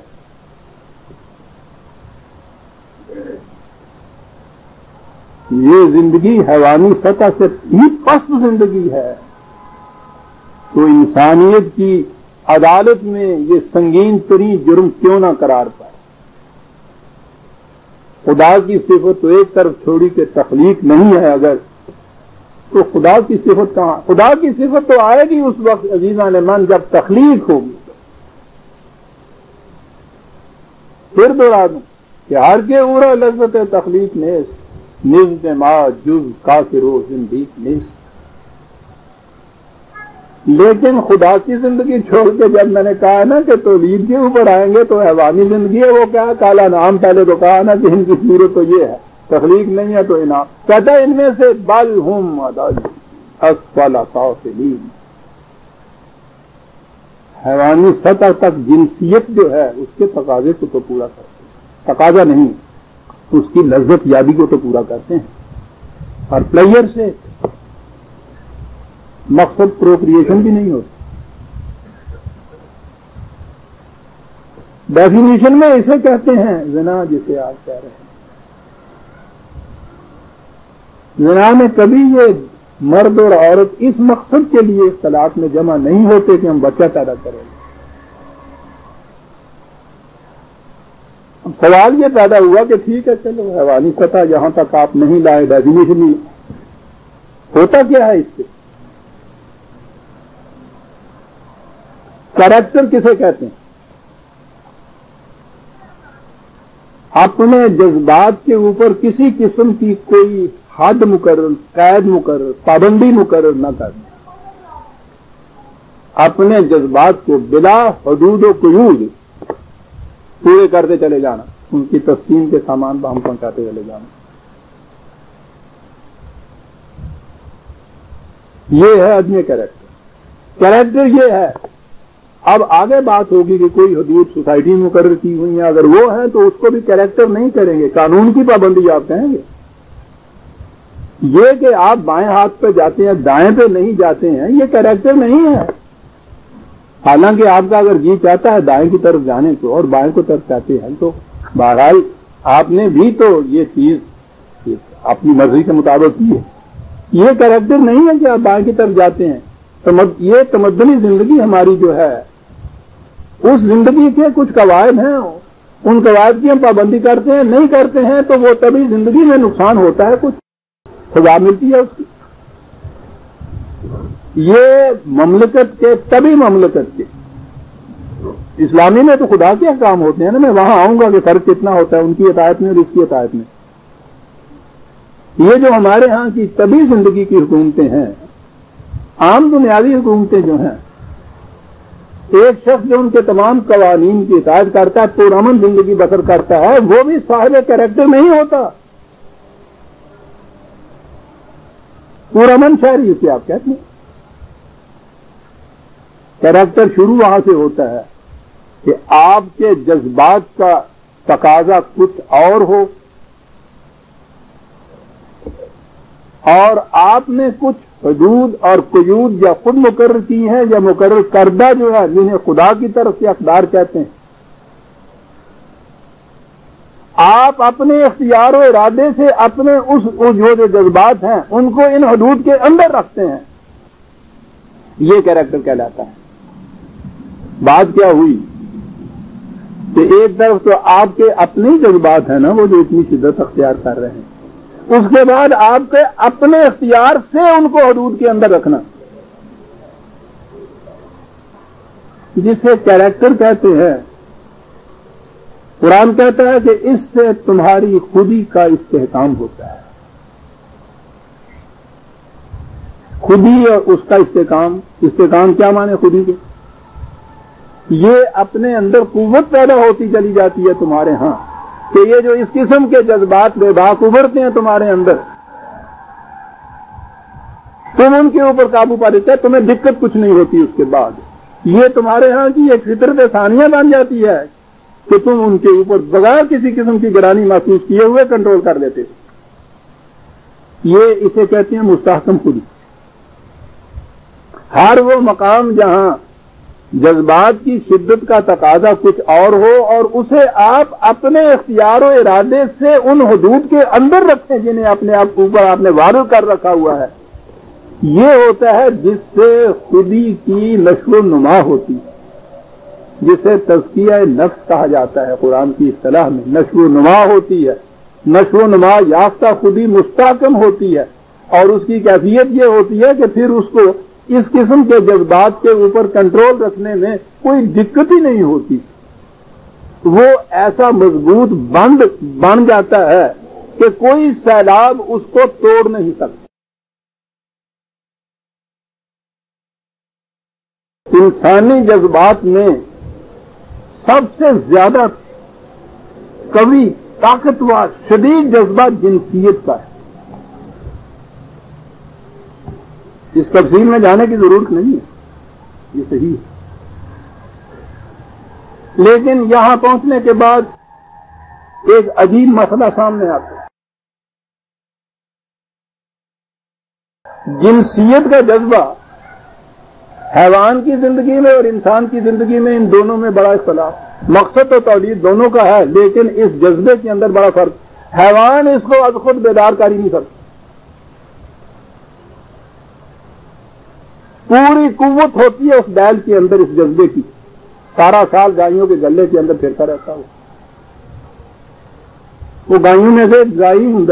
A: یہ زندگی حیوانی سطح سے بھی پست زندگی ہے، تو انسانیت کی عدالت میں یہ سنگین ترین جرم کیوں نہ قرار پائے. خدا کی صفت تو ایک طرف چھوڑی کہ تخلیق نہیں ہے اگر، تو خدا کی صفت کہاں؟ خدا کی صفت تو آئے گی اس وقت عزیزان من جب تخلیق ہوگی. پھر دوہرا دوں کہ ہر کے اورا لذت تخلیق نیست، نزد ما جز کافر و زندیق نیست. لیکن خدا کی زندگی چھوڑ کے جب میں نے کہا نا کہ تولید کے اوپر آئیں گے تو حیوانی زندگی ہے، وہ کیا کالا نام پہلے تو کہا نا کہ ان کی صورت تو یہ ہے، تخلیق نہیں ہے تو انعام. کہتا ہے ان میں سے بل ہم اضل اسفل سافلین. حیوانی سطح تک جنسیت جو ہے اس کے تقاضے کو تو پورا کرتے ہیں، تقاضا نہیں اس کی لذت یابی کو تو پورا کرتے ہیں. اور پلیئر سے مقصد پروکریشن بھی نہیں ہوتی. ڈیفینیشن میں اسے کہتے ہیں زنا، جسے آپ کہہ رہے ہیں. زنا میں کبھی یہ مرد اور عورت اس مقصد کے لیے اختلاط میں جمع نہیں ہوتے کہ ہم بچہ پیدا کریں گے. سوال یہ پیدا ہوا کہ ٹھیک ہے چلو حیوانی سطح یہاں تک آپ نہیں لائے، ڈیفینیشن نہیں ہوتا کیا ہے اس سے. کریکٹر کسے کہتے ہیں؟ اپنے جذبات کے اوپر کسی قسم کی کوئی حد مقرر، قید مقرر، پابندی مقرر نہ کرنا. اپنے جذبات کو بلا حدود و قیود پورے کرتے چلے جانا، ان کی تسکین کے سامان پر ہم پہنچاتے چلے جانا. یہ ہے آدمی کریکٹر. کریکٹر یہ ہے. اب آگے بات ہوگی کہ کوئی حدود سوسائٹی مقرر کی ہوئی ہیں، اگر وہ ہیں تو اس کو بھی کریکٹر نہیں کریں گے، قانون کی پابندی آپ کہیں گے. یہ کہ آپ بائیں ہاتھ پہ جاتے ہیں دائیں پہ نہیں جاتے ہیں، یہ کریکٹر نہیں ہے. حالانکہ آپ کا اگر جی چاہتا ہے دائیں کی طرف جانے کو اور بائیں کو طرف چاہتے ہیں تو بہرحال آپ نے بھی تو یہ چیز اپنی مرضی کے مطابق کی ہے. یہ کریکٹر نہیں ہے کہ آپ بائیں کی طرف جاتے ہیں. یہ تمدنی زندگی ہماری جو ہے اس زندگی کے کچھ قواعد ہیں، ان قواعد کی ہم پابندی کرتے ہیں، نہیں کرتے ہیں تو وہ تبھی زندگی میں نقصان ہوتا ہے، کچھ سزا ملتی ہے اس کی. یہ مملکت کے تبھی مملکت کے اسلامی میں تو خدا کے احکام ہوتے ہیں نا. میں وہاں آؤں گا کہ فرق کتنا ہوتا ہے ان کی اطاعت میں اور اس کی اطاعت میں. یہ جو ہمارے ہاں کی طبی زندگی کی حکومتیں ہیں، عام دنیاوی حکومتیں جو ہیں، ایک شخص جو ان کے تمام قوانین کی اطاعت کرتا ہے، پرامن زندگی بسر کرتا ہے، وہ بھی صاحب کریکٹر نہیں ہوتا. پرامن شہری اسے آپ کہتے ہیں. کریکٹر شروع وہاں سے ہوتا ہے کہ آپ کے جذبات کا تقاضا کچھ اور ہو اور آپ نے کچھ حدود اور قیود یا خود مقرر کی ہیں یا مقرر کردہ جو ہے جنہیں خدا کی طرف سے اقدار کہتے ہیں، آپ اپنے اختیار و ارادے سے اپنے اس جو جذبات ہیں ان کو ان حدود کے اندر رکھتے ہیں. یہ کریکٹر کہلاتا ہے. بات کیا ہوئی کہ ایک طرف تو آپ کے اپنے جذبات ہیں نا وہ جو اتنی شدت اختیار کر رہے ہیں، اس کے بعد آپ کے اپنے اختیار سے ان کو حدود کے اندر رکھنا، جسے کریکٹر کہتے ہیں. قرآن کہتا ہے کہ اس سے تمہاری خودی کا استحکام ہوتا ہے. خودی اور اس کا استحکام کیا مانے خودی کے؟ یہ اپنے اندر قوت پیدا ہوتی چلی جاتی ہے تمہارے ہاں کہ یہ جو اس قسم کے جذبات بے باک ابھرتے ہیں تمہارے اندر، تم ان کے اوپر قابو پا لیتے، تمہیں دقت کچھ نہیں ہوتی. اس کے بعد یہ تمہارے ہاں کی ایک فطرت ثانیہ بن جاتی ہے کہ تم ان کے اوپر بغیر کسی قسم کی گرانی محسوس کیے ہوئے کنٹرول کر لیتے. یہ اسے کہتے ہیں مستحکم خودی. ہر وہ مقام جہاں جذبات کی شدت کا تقاضا کچھ اور ہو اور اسے آپ اپنے اختیار و ارادے سے ان حدود کے اندر رکھیں جنہیں اپنے آپ اوپر آپ نے وارد کر رکھا ہوا ہے، یہ ہوتا ہے جس سے خودی کی نشو و نما ہوتی ہے، جسے تزکیہ نفس کہا جاتا ہے. قرآن کی اصطلاح میں نشو و نما ہوتی ہے. نشو و نما یافتہ خودی مستحکم ہوتی ہے اور اس کی کیفیت یہ ہوتی ہے کہ پھر اس کو اس قسم کے جذبات کے اوپر کنٹرول رکھنے میں کوئی دقت ہی نہیں ہوتی. وہ ایسا مضبوط بند بن جاتا ہے کہ کوئی سیلاب اس کو توڑ نہیں سکتا. انسانی جذبات میں سب سے زیادہ قوی، طاقتور، شدید جذبہ جنسیت کا ہے. اس تفصیل میں جانے کی ضرورت نہیں ہے، یہ صحیح ہے. لیکن یہاں پہنچنے کے بعد ایک عجیب مسئلہ سامنے آتا ہے. جنسیت کا جذبہ حیوان کی زندگی میں اور انسان کی زندگی میں ان دونوں میں بڑا اختلاف. مقصد تو تولید دونوں کا ہے لیکن اس جذبے کے اندر بڑا فرق. حیوان اس کو از خود بیدار کر ہی نہیں سکتا. پوری قوت ہوتی ہے اس بیل کے اندر اس جذبے کی، سارا سال گائیوں کے گلے کے اندر پھرتا رہتا ہو. وہ گائیوں میں سے گائی ہوں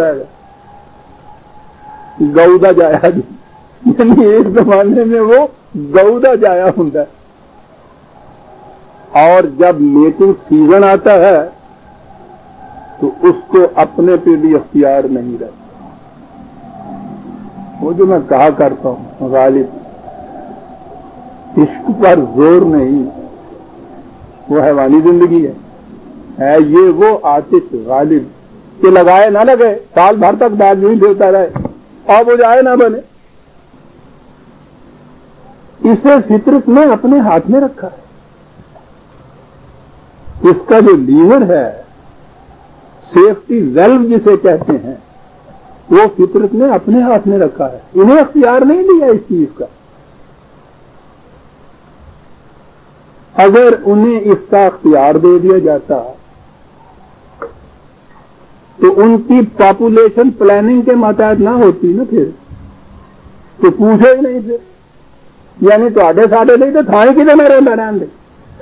A: گودا جایا، یعنی ایک زمانے میں وہ گودا جایا ہوں. اور جب میٹنگ سیزن آتا ہے تو اس کو اپنے پہ بھی اختیار نہیں رہتا. وہ جو میں کہا کرتا ہوں غالب عشق پر زور نہیں، وہ حیوانی زندگی ہے. یہ وہ عاشق غالب کہ لگائے نہ لگے سال بھر تک بیل یوں ہی پھرتا رہے اور وہ جائے نہ بنے. اسے فطرت نے اپنے ہاتھ میں رکھا ہے. اس کا جو لیور ہے، سیفٹی ویلو جسے کہتے ہیں، وہ فطرت نے اپنے ہاتھ میں رکھا ہے. انہیں اختیار نہیں دیا اس چیز کا. اگر انہیں اس کا اختیار دے دیا جاتا تو ان کی پاپولیشن پلاننگ کے ماتحت نہ ہوتی نا، پھر تو پوچھے ہی نہیں. پھر یعنی تو آڈے ساڈے نہیں تو تھانے کی میرے رہن دے.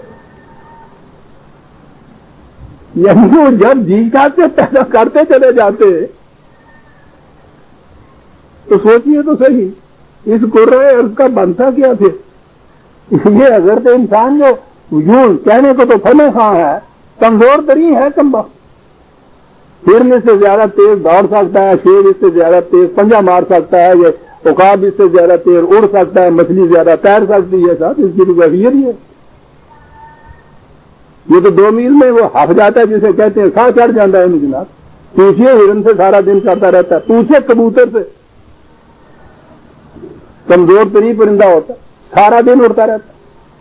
A: یعنی وہ جب جی چاہتے پیدا کرتے چلے جاتے تو سوچیے تو صحیح اس قرے اور اس کا بنتا کیا پھر. یہ حضرت انسان جو یوں کہنے کو تو فن خواہ ہے، کمزور ترین ہے کم وقت. ہرن اس سے زیادہ تیز دوڑ سکتا ہے، شیر اس سے زیادہ تیز پنجہ مار سکتا ہے، یہ عقاب اس سے زیادہ تیز اڑ سکتا ہے، مچھلی زیادہ تیر سکتی ہے. صاحب اس کی تو کیفیت ہی ہے. یہ تو 2 میل میں وہ ہف جاتا ہے جسے کہتے ہیں، سا چڑھ جاتا ہے جناب. پوچھئے ہرن سے سارا دن کرتا رہتا ہے، پوچھئے کبوتر سے، کمزور ترین پرندہ ہوتا ہے، سارا دن اڑتا رہتا ہے.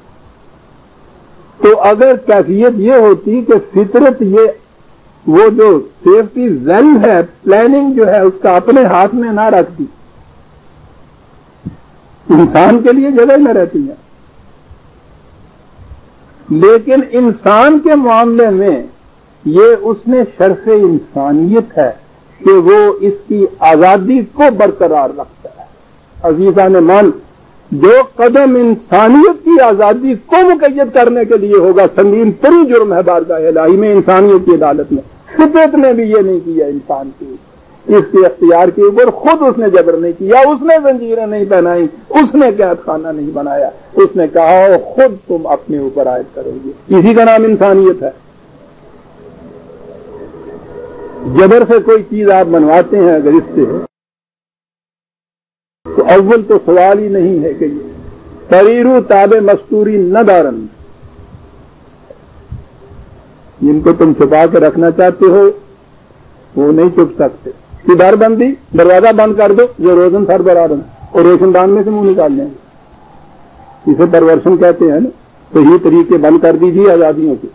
A: تو اگر کیفیت یہ ہوتی کہ فطرت یہ وہ جو سیفٹی ویل ہے، پلاننگ جو ہے اس کا اپنے ہاتھ میں نہ رکھتی، انسان کے لیے جگہ نہ رہتی ہے. لیکن انسان کے معاملے میں یہ اس نے شرف انسانیت ہے کہ وہ اس کی آزادی کو برقرار رکھتا ہے. عزیزان مان، جو قدم انسانیت کی آزادی کو مقید کرنے کے لیے ہوگا، سنگین ترین جرم ہے بارگاہ الہی میں، انسانیت کی عدالت میں. فطرت نے بھی یہ نہیں کیا انسان کی، اس کے اختیار کے اوپر خود اس نے جبر نہیں کیا، اس نے زنجیریں نہیں پہنائی، اس نے قید خانہ نہیں بنایا. اس نے کہا خود تم اپنے اوپر عائد کرو گے. اسی کا نام انسانیت ہے. جبر سے کوئی چیز آپ بنواتے ہیں اگر اس سے، تو اول تو سوال ہی نہیں ہے کہ یہ تریرو تاب مستوری نہ دارن، جن کو تم چھپا کے رکھنا چاہتے ہو وہ نہیں چھپ سکتے. کہ در بندی، دروازہ بند کر دو، جو روزن سر برآمد اور روشن دان میں سے منہ نکال لیں گے. اسے پرورشن کہتے ہیں نا. صحیح طریقے بند کر دیجیے آزادیوں کے،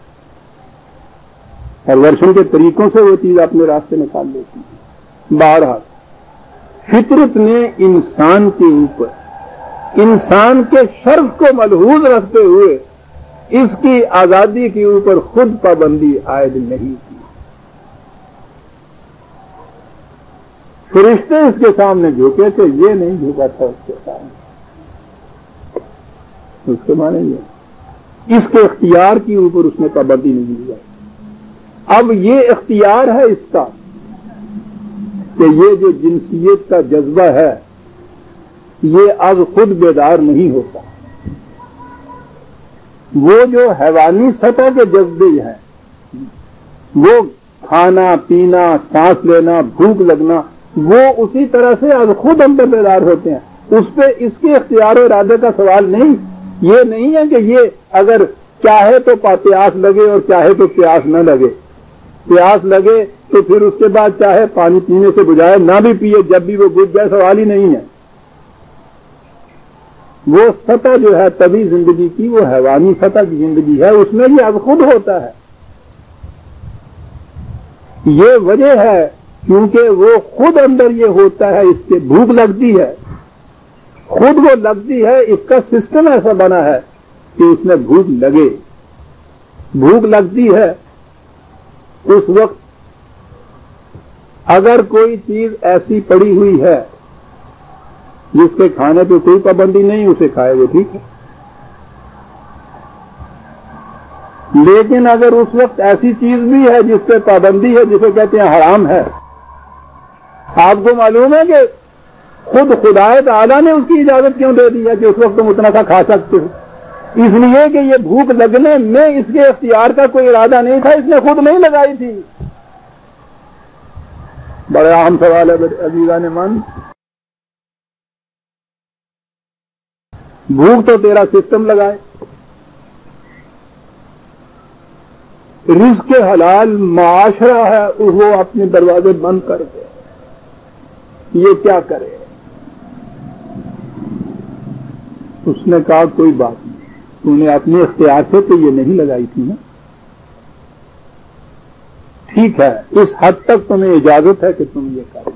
A: پرورشن کے طریقوں سے وہ چیز اپنے راستے نکال لیتی ہے. بہرحال فطرت نے انسان کے اوپر، انسان کے شرف کو ملحوظ رکھتے ہوئے اس کی آزادی کے اوپر خود پابندی عائد نہیں کی. فرشتے اس کے سامنے جھکے تھے، یہ نہیں جھکا تھا اس کے سامنے. اس کے معنی یہ اس کے اختیار کے اوپر اس نے پابندی نہیں لگائی. اب یہ اختیار ہے اس کا کہ یہ جو جنسیت کا جذبہ ہے یہ اب خود بیدار نہیں ہوتا. وہ جو حیوانی سطح کے جذبے ہیں، وہ کھانا پینا، سانس لینا، بھوک لگنا، وہ اسی طرح سے اب خود اندر بیدار ہوتے ہیں. اس پہ اس کے اختیار و ارادے کا سوال نہیں. یہ نہیں ہے کہ یہ اگر چاہے تو پیاس لگے اور چاہے تو پیاس نہ لگے. پیاس لگے تو پھر اس کے بعد چاہے پانی پینے سے بجائے نہ بھی پیے، جب بھی وہ بجھ جائے، سوال ہی نہیں ہے. وہ سطح جو ہے طبی زندگی کی، وہ حیوانی سطح کی زندگی ہے، اس میں یہ اب خود ہوتا ہے. یہ وجہ ہے کیونکہ وہ خود اندر یہ ہوتا ہے، اس کے بھوک لگتی ہے، خود وہ لگتی ہے. اس کا سسٹم ایسا بنا ہے کہ اس میں بھوک لگے. بھوک لگتی ہے اس وقت اگر کوئی چیز ایسی پڑی ہوئی ہے جس کے کھانے پہ کوئی پابندی نہیں، اسے کھائے وہ ٹھیک ہے. لیکن اگر اس وقت ایسی چیز بھی ہے جس پہ پابندی ہے، جسے کہتے ہیں حرام ہے، آپ کو معلوم ہے کہ خود خدائے تعالیٰ نے اس کی اجازت کیوں دے دی ہے کہ اس وقت تم اتنا سا کھا سکتے ہو؟ اس لیے کہ یہ بھوک لگنے میں اس کے اختیار کا کوئی ارادہ نہیں تھا، اس نے خود نہیں لگائی تھی. بڑا اہم سوال ہے عزیزان من. بھوک تو تیرا سسٹم لگائے، رزق حلال معاشرہ ہے وہ اپنے دروازے بند کر دے. یہ کیا کرے؟ اس نے کہا کوئی بات نہیں، تو نے اپنے اختیار سے تو یہ نہیں لگائی تھی نا. ٹھیک ہے، اس حد تک تمہیں اجازت ہے کہ تم یہ کرو.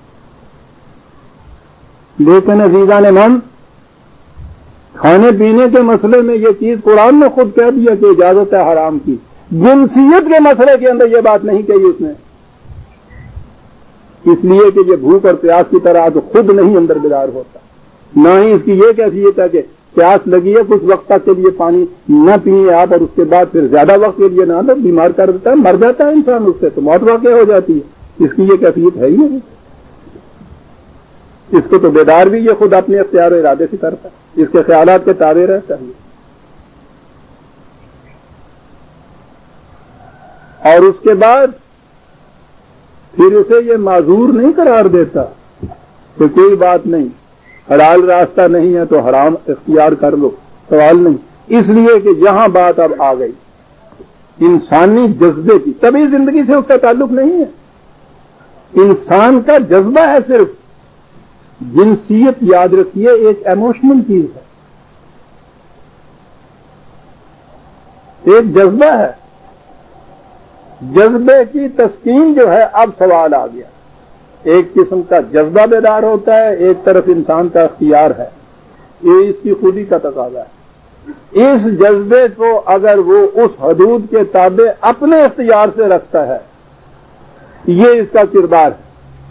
A: لیکن عزیزان من، کھانے پینے کے مسئلے میں یہ چیز قرآن نے خود کہہ دیا کہ اجازت ہے حرام کی. جنسیت کے مسئلے کے اندر یہ بات نہیں کہی اس نے، اس لیے کہ یہ بھوک اور پیاس کی طرح تو خود نہیں اندر بیدار ہوتا. نہ ہی اس کی یہ کیفیت ہے کہ پیاس لگی ہے کچھ وقت تک کے لیے پانی نہ پیئے آپ، اور اس کے بعد پھر زیادہ وقت کے لیے نہ تو بیمار کر دیتا ہے، مر جاتا ہے انسان، اس سے تو موت واقع ہو جاتی ہے. اس کی یہ کیفیت ہے ہی نہیں. اس کو تو بیدار بھی یہ خود اپنے اختیار و ارادے سے کرتا ہے، اس کے خیالات کے تابع رہتا ہے. اور اس کے بعد پھر اسے یہ معذور نہیں قرار دیتا کہ کوئی بات نہیں، حلال راستہ نہیں ہے تو حرام اختیار کر لو، سوال نہیں، اس لیے کہ یہاں بات اب آ گئی انسانی جذبے کی، تبھی زندگی سے اس کا تعلق نہیں ہے، انسان کا جذبہ ہے صرف۔ جنسیت یاد رکھیے ایک ایموشنل چیز ہے، ایک جذبہ ہے، جذبے کی تسکین جو ہے اب سوال آ گیا، ایک قسم کا جذبہ بیدار ہوتا ہے، ایک طرف انسان کا اختیار ہے، یہ اس کی خودی کا تقاضا ہے۔ اس جذبے کو اگر وہ اس حدود کے تابع اپنے اختیار سے رکھتا ہے، یہ اس کا کردار ہے،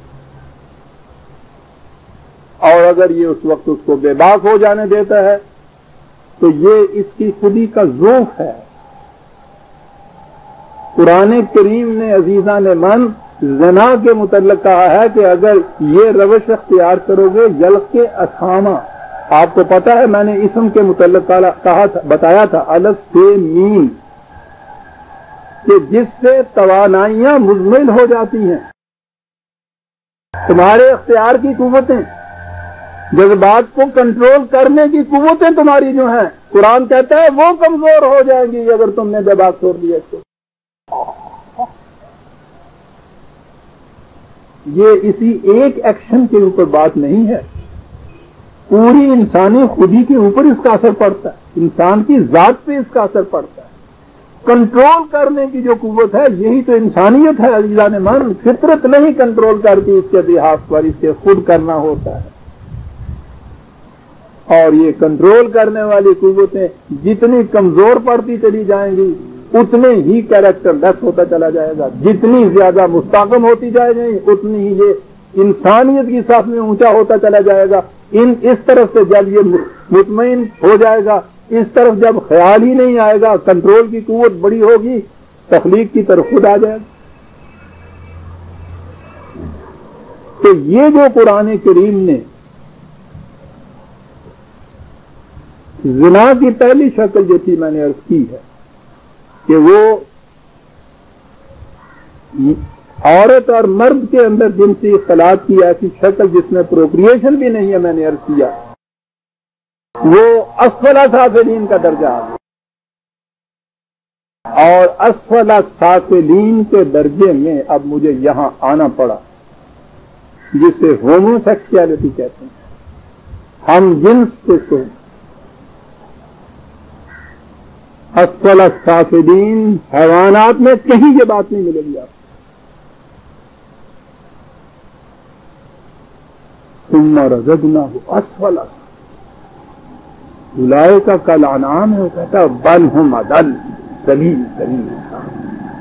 A: اور اگر یہ اس وقت اس کو بے باک ہو جانے دیتا ہے تو یہ اس کی خودی کا ذوق ہے۔ قرآن کریم نے عزیزان من زنا کے متعلق کہا ہے کہ اگر یہ روش اختیار کرو گے یلق کے اسامہ، آپ کو پتا ہے میں نے اسم کے متعلق کہا تھا، بتایا تھا الف سے میم، کہ جس سے توانائیاں مزمل ہو جاتی ہیں، تمہارے اختیار کی قوتیں، جذبات کو کنٹرول کرنے کی قوتیں تمہاری جو ہیں، قرآن کہتا ہے وہ کمزور ہو جائیں گی اگر تم نے بے باک چھوڑ دیا تو۔ یہ اسی ایک ایکشن کے اوپر بات نہیں ہے، پوری انسانی خودی کے اوپر اس کا اثر پڑتا ہے، انسان کی ذات پہ اس کا اثر پڑتا ہے۔ کنٹرول کرنے کی جو قوت ہے یہی تو انسانیت ہے عزیزان من، فطرت نہیں کنٹرول کرتی اس کے بہاف پر، اس کے خود کرنا ہوتا ہے۔ اور یہ کنٹرول کرنے والی قوتیں جتنی کمزور پڑتی چلی جائیں گی اتنے ہی کیریکٹر لیس ہوتا چلا جائے گا، جتنی زیادہ مستحکم ہوتی جائے گی اتنی ہی یہ انسانیت کی صف میں اونچا ہوتا چلا جائے گا۔ اس طرف سے جب یہ مطمئن ہو جائے گا، اس طرف جب خیال ہی نہیں آئے گا، کنٹرول کی قوت بڑی ہوگی، تخلیق کی طرف خود آ جائے گا۔ تو یہ جو قرآن کریم نے زنا کی پہلی شکل جو تھی میں نے عرض کی ہے کہ وہ عورت اور مرد کے اندر جنسی اختلاط کی ایسی شکل جس میں پروکریشن بھی نہیں ہے، میں نے عرض کیا وہ اسفل سافلین کا درجہ آ گیا، اور اسفل سافلین کے درجے میں اب مجھے یہاں آنا پڑا جسے ہومو سیکسولیٹی کہتے ہیں، ہم جنس سے اسفل السافلین، حیوانات میں کہیں یہ بات نہیں ملے گی آپ ثم رددناہ اسفل اولئک کالانعام ہے، کہتا ہے بل ہم اضل، ذلیل انسان۔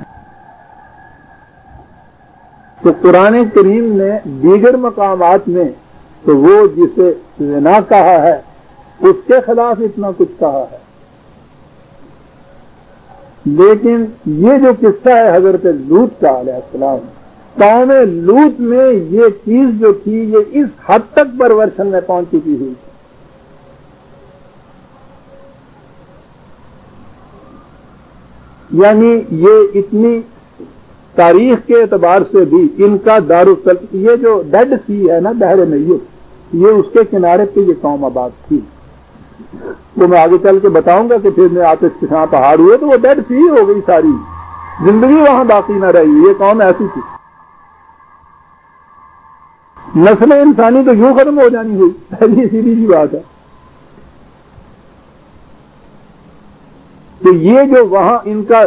A: تو قرآن کریم نے دیگر مقامات میں تو وہ جسے زنا کہا ہے اس کے خلاف اتنا کچھ کہا ہے، لیکن یہ جو قصہ ہے حضرت لوط کا علیہ السلام، قوم لوط میں یہ چیز جو تھی یہ اس حد تک پرورشن میں پہنچ چکی ہوئی تھی، یعنی یہ اتنی تاریخ کے اعتبار سے بھی ان کا دارالسلطنت، یہ جو ڈیڈ سی ہے نا بحر میت، یہ اس کے کنارے پہ یہ قوم آباد تھی، وہ میں آگے چل کے بتاؤں گا کہ پھر میں آتش کے ساتھ پہاڑ ہوئے تو وہ ڈیڈ سی ہو گئی، ساری زندگی وہاں باقی نہ رہی، یہ قوم ایسی تھی، نسل انسانی تو یوں ختم ہو جانی ہوئی، پہلی سیدھی سی بات ہے۔ تو یہ جو وہاں ان کا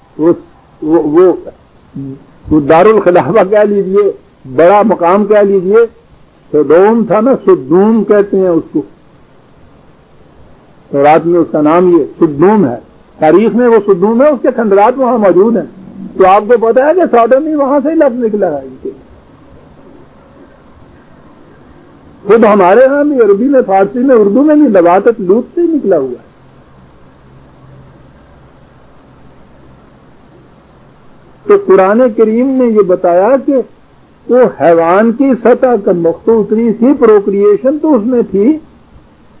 A: وہ دارالخلافہ کہہ لیجئے، بڑا مقام کہہ لیجئے، سدوم تھا نا، سدوم کہتے ہیں اس کو، رات میں اس کا نام یہ سدوم ہے، تاریخ میں وہ سدوم ہے، اس کے کھنڈرات وہاں موجود ہیں، تو آپ کو پتا ہے کہ سوڈوم ہی وہاں سے ہی لفظ نکلا ہے ان کے، خود ہمارے ہاں بھی عربی میں، فارسی میں، اردو میں بھی لواطت لوط سے ہی نکلا ہوا ہے۔ تو قرآن کریم نے یہ بتایا کہ وہ حیوان کی سطح کا مختو اتری تھی، پروکریشن تو اس میں تھی،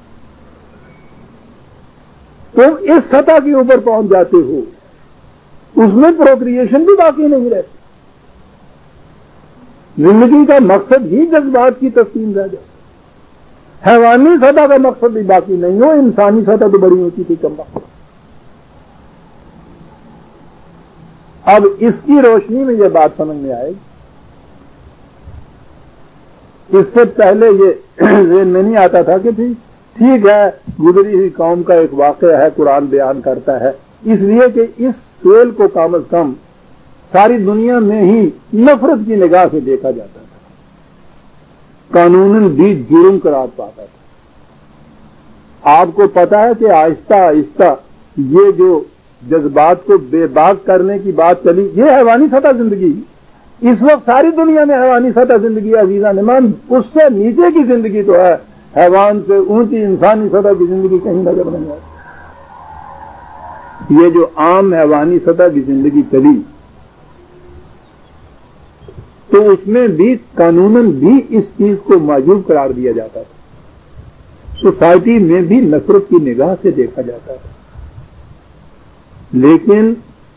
A: تم اس سطح کے اوپر پہنچ جاتے ہو اس میں پروکریشن بھی باقی نہیں رہتی. زندگی کا مقصد ہی جذبات کی تسکین رہ جائے. حیوانی سطح کا مقصد بھی باقی نہیں ہو، انسانی سطح تو بڑی ہوتی تھی کم وقت. اب اس کی روشنی میں یہ بات سمجھ میں آئے گی. اس سے پہلے یہ ذہن میں نہیں آتا تھا کہ ٹھیک ہے گزری ہوئی قوم کا ایک واقعہ ہے، قرآن بیان کرتا ہے، اس لیے کہ اس فعل کو کم از کم ساری دنیا میں ہی نفرت کی نگاہ سے دیکھا جاتا تھا، قانوناً بھی جرم قرار پاتا تھا. آپ کو پتا ہے کہ آہستہ آہستہ یہ جو جذبات کو بے باک کرنے کی بات چلی، یہ حیوانی سطح زندگی. اس وقت ساری دنیا میں حیوانی سطح زندگی عزیزان من، اس سے نیچے کی زندگی تو ہے، حیوان سے اونچی انسانی سطح کی زندگی کہیں نظر نہیں آتی. یہ جو عام حیوانی سطح کی زندگی چلی تو اس میں بھی قانوناً بھی اس چیز کو معجوب قرار دیا جاتا تھا، سوسائٹی میں بھی نفرت کی نگاہ سے دیکھا جاتا تھا. لیکن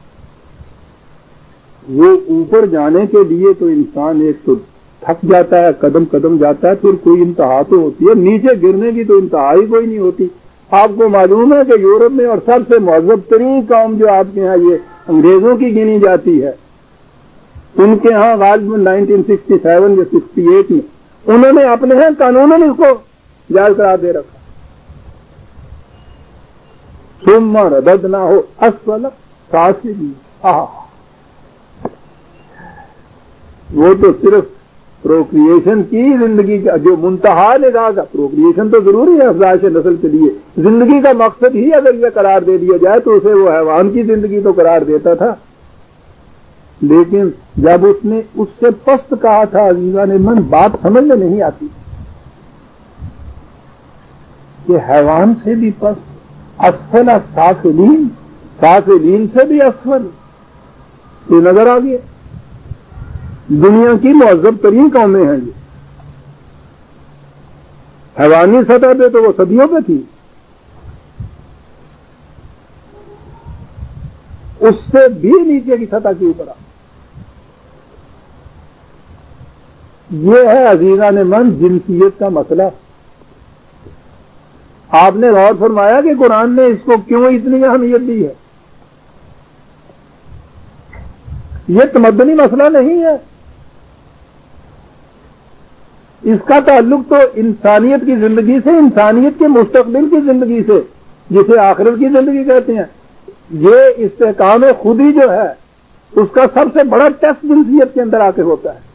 A: وہ اوپر جانے کے لیے تو انسان ایک تو تھک جاتا ہے، قدم قدم جاتا ہے، پھر کوئی انتہا تو ہوتی ہے، نیچے گرنے کی تو انتہا ہی کوئی نہیں ہوتی. آپ کو معلوم ہے کہ یورپ میں اور سب سے مہذب ترین قوم جو آپ کے ہاں یہ انگریزوں کی گنی جاتی ہے، ان کے ہاں غالباً 1967 یا 68 میں انہوں نے اپنے ہاں قانوناً اس کو جائز قرار دے رکھا. ثم رددناہ اسفل سافلین. وہ تو صرف پروکریشن کی زندگی کا جو منتہا نگاہ کا، پروکریشن تو ضروری ہے افزائش نسل کے لیے، زندگی کا مقصد ہی اگر یہ قرار دے دیا جائے تو اسے وہ حیوان کی زندگی تو قرار دیتا تھا. لیکن جب اس نے اس سے پست کہا تھا عزیزان من، بات سمجھ میں نہیں آتی کہ حیوان سے بھی پست، اسفل سافلین، سافلین سے بھی اسفل. یہ نظر آ گیا دنیا کی مہذب ترین قومیں ہیں یہ. حیوانی سطح پہ تو وہ صدیوں پہ تھی، اس سے بھی نیچے کی سطح کے اوپر. یہ ہے عزیزان من جنسیت کا مسئلہ. آپ نے غور فرمایا کہ قرآن نے اس کو کیوں اتنی اہمیت دی ہے؟ یہ تمدنی مسئلہ نہیں ہے، اس کا تعلق تو انسانیت کی زندگی سے، انسانیت کے مستقبل کی زندگی سے، جسے آخرت کی زندگی کہتے ہیں. یہ استحکام خودی جو ہے اس کا سب سے بڑا ٹیسٹ جنسیت کے اندر آ کے ہوتا ہے.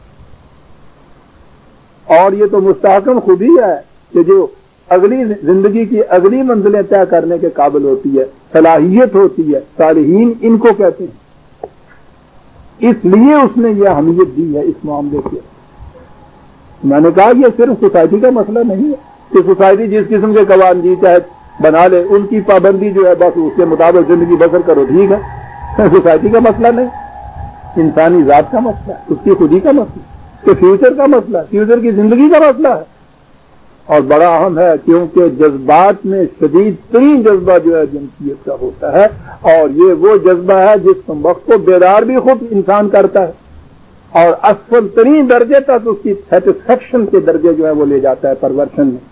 A: اور یہ تو مستحکم خودی ہے کہ جو اگلی زندگی کی اگلی منزلیں طے کرنے کے قابل ہوتی ہے، صلاحیت ہوتی ہے، صالحین ان کو کہتے ہیں. اس لیے اس نے یہ اہمیت دی ہے اس معاملے کے. میں نے کہا یہ صرف سوسائٹی کا مسئلہ نہیں ہے کہ سوسائٹی جس قسم کے قوانین چاہے بنا لے، ان کی پابندی جو ہے بس اس کے مطابق زندگی بسر کرو، ٹھیک ہے. سوسائٹی کا مسئلہ نہیں، انسانی ذات کا مسئلہ ہے، اس کی خودی کا مسئلہ، کہ فیوچر کا مسئلہ، فیوچر کی زندگی کا مسئلہ ہے. اور بڑا اہم ہے کیونکہ جذبات میں شدید ترین جذبہ جو ہے جنسیت کا ہوتا ہے، اور یہ وہ جذبہ ہے جس وقت کو بیدار بھی خود انسان کرتا ہے، اور اسفل ترین درجے تک اس کی سیٹسفیکشن کے درجے جو ہے وہ لے جاتا ہے پرورشن میں.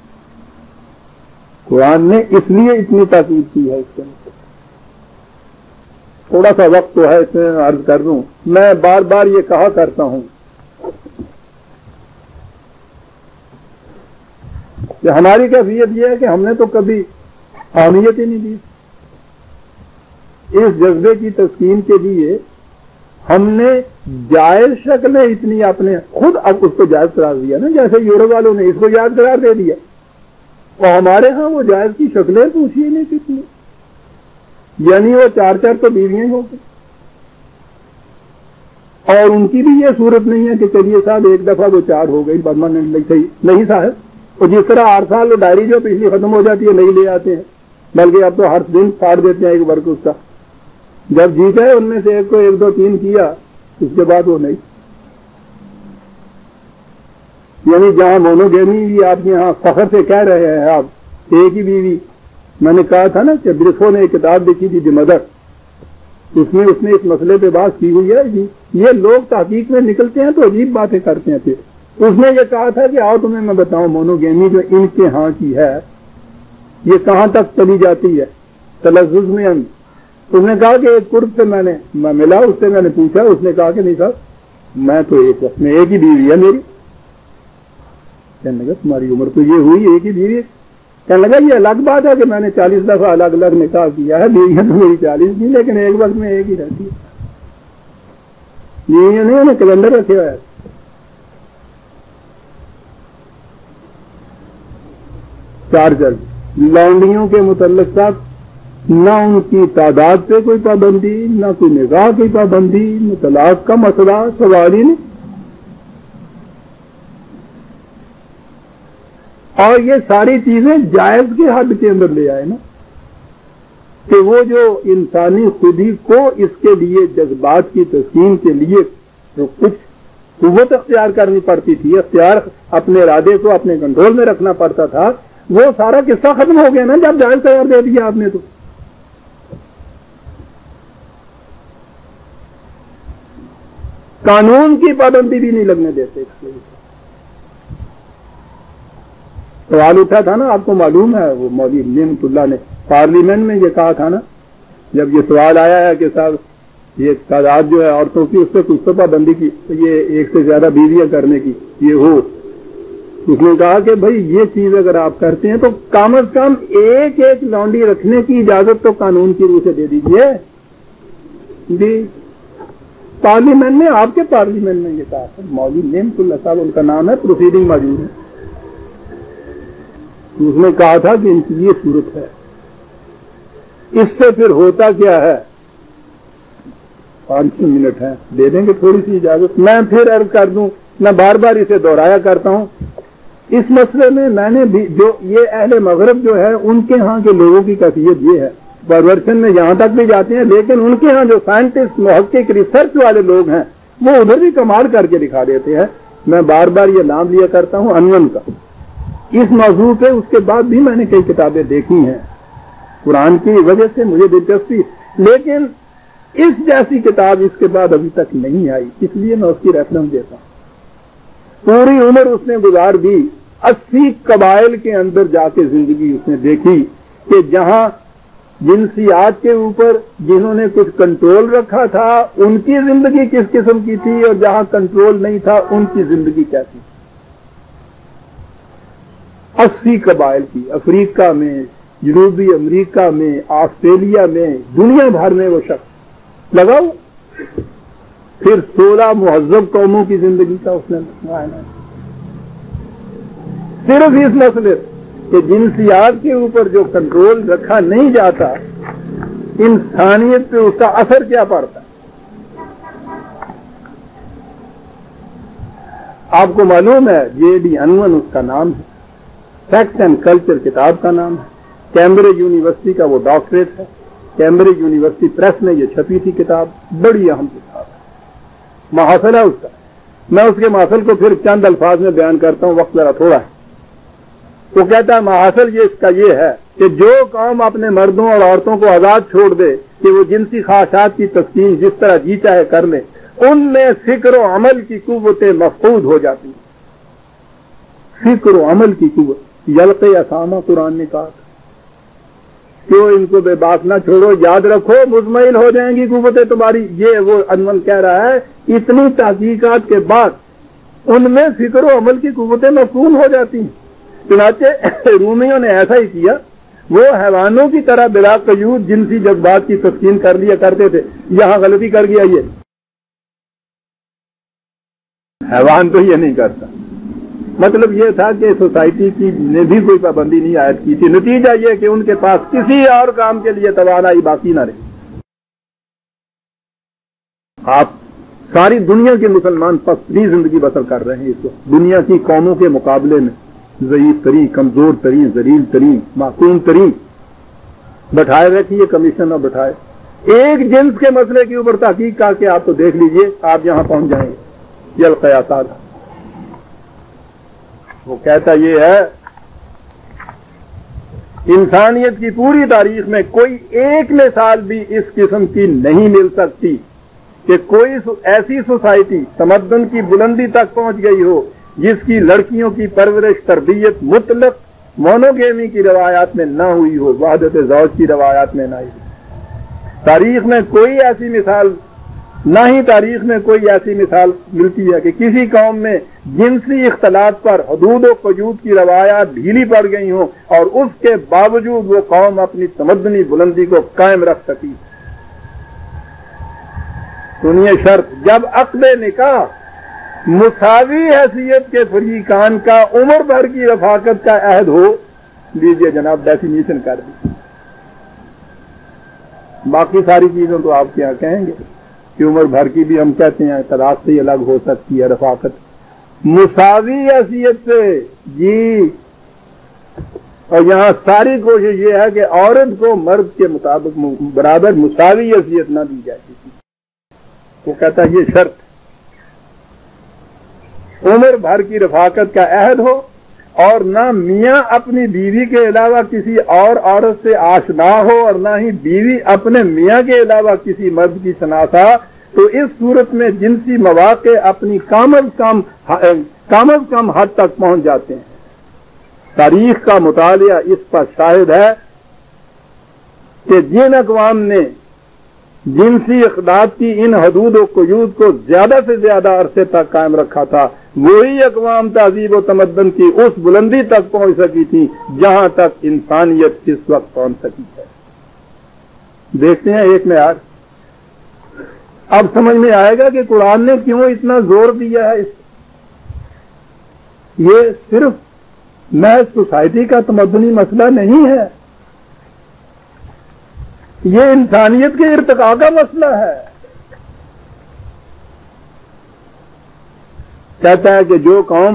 A: قرآن نے اس لیے اتنی تاکید کی ہے. اس کے تھوڑا سا وقت تو ہے، اس میں عرض کر دوں، میں بار بار یہ کہا کرتا ہوں کہ ہماری کیفیت یہ ہے کہ ہم نے تو کبھی اہمیت ہی نہیں دی. اس جذبے کی تسکین کے لیے ہم نے جائز شکلیں اتنی اپنے خود اب اس کو جائز قرار دیا نا، جیسے یورپ والوں نے اس کو جائز قرار دے دیا، اور ہمارے ہاں وہ جائز کی شکلیں پوچھی نہیں کتنی، یعنی وہ 4 تو بیویاں ہو گئی، اور ان کی بھی یہ صورت نہیں ہے کہ چلیے صاحب ایک دفعہ وہ 4 ہو گئی پرماننٹ نہیں صاحب. اور جس طرح 8 سال وہ ڈائری جو پچھلی ختم ہو جاتی ہے نہیں لے آتے ہیں، بلکہ اب تو ہر دن پھاڑ دیتے ہیں ایک ورک اس کا. جب جیتا ہے ان میں سے ایک کو 1 2 3 کیا، اس کے بعد وہ نہیں. یعنی جہاں مونوگیمی بھی آپ یہاں فخر سے کہہ رہے ہیں آپ ایک ہی بیوی. میں نے کہا تھا نا کہ برسو نے ایک کتاب لکھی تھی دی مدر، اس نے اس مسئلے پہ بات کی ہوئی ہے جی. یہ لوگ تحقیق میں نکلتے ہیں تو عجیب باتیں کرتے ہیں. پھر اس نے یہ کہا تھا کہ آؤ تمہیں میں بتاؤں مونوگیمی جو ان کے ہاں کی ہے یہ کہاں تک چلی جاتی ہے تلذذ میں. اس نے کہا کہ ایک کرد سے میں ملا, اس سے میں نے پوچھا, اس نے کہا کہ نہیں صاحب میں تو ایک وقت میں ایک ہی بیوی ہے میری. کہنے لگا تمہاری عمر تو یہ ہوئی ایک ہی بیوی ہے. کہنے لگا یہ الگ بات ہے کہ میں نے 40 دفعہ الگ الگ نکاح کیا ہے, بیویاں تو میری 40 نہیں, لیکن ایک وقت میں ایک ہی رہتی ہے. بیویاں نہیں, انہیں کیلنڈر رکھے ہوا ہے. چارجر لانڈیوں کے متعلق ساتھ نہ ان کی تعداد پہ کوئی پابندی, نہ کوئی نکاح کی پابندی, نہ طلاق کا مسئلہ, سوال ہی نہیں. اور یہ ساری چیزیں جائز کے حد کے اندر لے آئے نا, کہ وہ جو انسانی خودی کو اس کے لیے جذبات کی تسکین کے لیے کچھ قوت اختیار کرنی پڑتی تھی, اختیار اپنے ارادے کو اپنے کنٹرول میں رکھنا پڑتا تھا, وہ سارا قصہ ختم ہو گیا نا جب جائز قرار دے دیا آپ نے. تو قانون کی پابندی بھی نہیں لگنے دیتے. سوال اٹھا تھا نا, آپ کو معلوم ہے, وہ مولوی نعمت اللہ نے پارلیمنٹ میں یہ کہا تھا نا, جب یہ سوال آیا ہے کہ صاحب یہ تعداد جو ہے عورتوں کی اس پہ کچھ تو پابندی کی, یہ ایک سے زیادہ بیویاں کرنے کی یہ ہو. اس نے کہا کہ بھائی یہ چیز اگر آپ کرتے ہیں تو کم از کم ایک ایک لانڈی رکھنے کی اجازت تو قانون کی روح سے دے دیجیے جی. پارلیمنٹ میں, آپ کے پارلیمنٹ میں یہ کہا تھا, مولوی نعمت اللہ صاحب ان کا نام ہے, پروسیڈنگ موجود ہے. اس نے کہا تھا کہ ان کی یہ صورت ہے. اس سے پھر ہوتا کیا ہے, 5 منٹ ہیں, دے دیں گے تھوڑی سی اجازت. میں پھر عرض کر دوں, میں بار بار اسے دہرایا کرتا ہوں, اس مسئلے میں نے بھی جو یہ اہل مغرب جو ہے ان کے ہاں کے لوگوں کی کیفیت یہ ہے, پرورشن میں یہاں تک بھی جاتے ہیں, لیکن ان کے ہاں جو سائنٹسٹ محقق ریسرچ والے لوگ ہیں وہ ادھر بھی کمال کر کے دکھا دیتے ہیں. میں بار بار یہ نام لیا کرتا ہوں انون کا اس موضوع پہ. اس کے بعد بھی میں نے کئی کتابیں دیکھی ہیں, قرآن کی وجہ سے مجھے دلچسپی, لیکن اس جیسی کتاب اس کے بعد ابھی تک نہیں آئی, اس لیے میں اس کی ریفرنس دیتا ہوں. پوری عمر اس نے گزار دی, 80 قبائل کے اندر جا کے زندگی اس نے دیکھی کہ جہاں جنسیات کے اوپر جنہوں نے کچھ کنٹرول رکھا تھا ان کی زندگی کس قسم کی تھی, اور جہاں کنٹرول نہیں تھا ان کی زندگی کیسی تھی. 80 قبائل کی, افریقہ میں, جنوبی امریکہ میں, آسٹریلیا میں, دنیا بھر میں وہ شخص لگاؤ. پھر 16 مہذب قوموں کی زندگی کا اس نے صرف اس مسئلے کہ جنسیات کے اوپر جو کنٹرول رکھا نہیں جاتا انسانیت پہ اس کا اثر کیا پڑتا ہے. آپ کو معلوم ہے جے ڈی انون اس کا نام ہے, فیکٹ اینڈ کلچر کتاب کا نام ہے, کیمبرج یونیورسٹی کا وہ ڈاکٹریٹ ہے, کیمبرج یونیورسٹی پریس میں یہ چھپی تھی کتاب, بڑی اہم کتاب ہے, محاصل ہے اس کا. میں اس کے محاصل کو پھر چند الفاظ میں بیان کرتا ہوں, وقت ذرا تھوڑا ہے. وہ کہتا ہے محاصل یہ اس کا یہ ہے کہ جو قوم اپنے مردوں اور عورتوں کو آزاد چھوڑ دے کہ وہ جنسی خواہشات کی تسکین جس طرح جی چاہے کر لیں, ان میں فکر و عمل کی قوتیں مفقود ہو جاتی ہیں. فکر و عمل کی قوت, یلق اسامہ قرآن نے کہا تھا, کیوں ان کو بے باک نہ چھوڑو, یاد رکھو مزمئل ہو جائیں گی قوتیں تمہاری. یہ وہ انون کہہ رہا ہے, اتنی تحقیقات کے بعد ان میں فکر و عمل کی قوتیں مفقود ہو جاتی ہیں. چنانچہ رومیوں نے ایسا ہی کیا, وہ حیوانوں کی طرح بلا قیود جنسی جذبات کی تسکین کر لیا کرتے تھے. یہاں غلطی کر گیا, یہ حیوان تو یہ نہیں کرتا. مطلب یہ تھا کہ سوسائٹی کی نے بھی کوئی پابندی نہیں عائد کی تھی. نتیجہ یہ کہ ان کے پاس کسی اور کام کے لیے توانائی باقی نہ رہی. آپ ساری دنیا کے مسلمان پستی زندگی بسر کر رہے ہیں اس وقت, دنیا کی قوموں کے مقابلے میں ضعیف ترین, کمزور ترین, ذلیل ترین, معصوم ترین بٹھائے رکھیے کمیشن, اور بٹھائے ایک جنس کے مسئلے کے اوپر تحقیق کر کے آپ تو دیکھ لیجئے آپ یہاں پہنچ جائیں گے. یہ القیاسات, وہ کہتا یہ ہے انسانیت کی پوری تاریخ میں کوئی ایک مثال بھی اس قسم کی نہیں مل سکتی کہ کوئی ایسی سوسائٹی تمدن کی بلندی تک پہنچ گئی ہو جس کی لڑکیوں کی پرورش تربیت مطلق مونوگیمی کی روایات میں نہ ہوئی ہو، وحدت زوج کی روایات میں نہ ہوئی ہو۔ تاریخ میں کوئی ایسی مثال نہ ہی تاریخ میں کوئی ایسی مثال ملتی ہے کہ کسی قوم میں جنسی اختلاط پر حدود و قیود کی روایات ڈھیلی پڑ گئی ہوں اور اس کے باوجود وہ قوم اپنی تمدنی بلندی کو قائم رکھ سکی۔ سنیے شرط، جب عقد نکاح مساوی حیثیت کے فریقان کا عمر بھر کی رفاقت کا عہد ہو، لیجئے جناب ڈیفینیشن کر دی، باقی ساری چیزوں تو آپ کیا کہیں گے کہ عمر بھر کی بھی ہم کہتے ہیں طلاق سے الگ ہو سکتی ہے رفاقت، مساوی حیثیت سے جی، اور یہاں ساری کوشش یہ ہے کہ عورت کو مرد کے مطابق برابر مساوی حیثیت نہ دی جائے، وہ کہتا ہے یہ شرط عمر بھر کی رفاقت کا عہد ہو اور نہ میاں اپنی بیوی کے علاوہ کسی اور عورت سے آشنا ہو اور نہ ہی بیوی اپنے میاں کے علاوہ کسی مرد کی شناسا، تو اس صورت میں جنسی مواقع اپنی کم از کم حد تک پہنچ جاتے ہیں۔ تاریخ کا مطالعہ اس پر شاہد ہے کہ جن اقوام نے جنسی اخلاق کی ان حدود و قیود کو زیادہ سے زیادہ عرصے تک قائم رکھا تھا، وہی اقوام تہذیب و تمدن کی اس بلندی تک پہنچ سکی تھی جہاں تک انسانیت اس وقت پہنچ سکی ہے۔ دیکھتے ہیں ایک معیار، اب سمجھ میں آئے گا کہ قرآن نے کیوں اتنا زور دیا ہے۔ یہ صرف محض سوسائٹی کا تمدنی مسئلہ نہیں ہے، یہ انسانیت کے ارتقاء کا مسئلہ ہے۔ کہتا ہے کہ جو قوم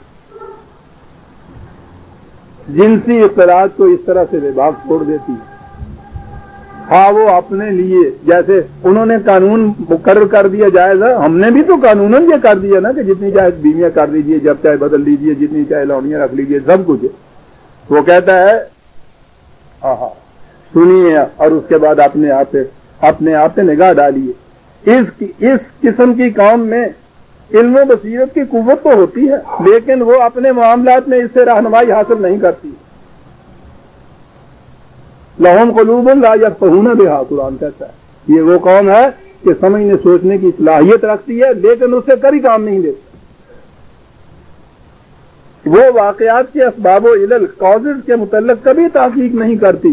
A: جنسی اختلاط کو اس طرح سے بے باک چھوڑ دیتی ہے، ہاں وہ اپنے لیے، جیسے انہوں نے قانون مقرر کر دیا جائز ہے، ہم نے بھی تو قانوناً یہ کر دیا نا کہ جتنی چاہے بیویاں کر دیجیے، جب چاہے بدل دیجیے، جتنی چاہے لونیاں رکھ لیجیے، سب کچھ۔ وہ کہتا ہے ہاں سنیے، اور اس کے بعد اپنے آپ پہ نگاہ ڈالیے۔ اس قسم کی قوم میں علم و بصیرت کی قوت تو ہوتی ہے، لیکن وہ اپنے معاملات میں اس سے رہنمائی حاصل نہیں کرتی۔ لہم قلوب لا یفقہون بہا، قرآن کہتا ہے یہ وہ قوم ہے کہ سمجھنے سوچنے کی صلاحیت رکھتی ہے لیکن اس سے کبھی کام نہیں لیتی۔ وہ واقعات کے اسباب و علل کازز کے متعلق کبھی تحقیق نہیں کرتی،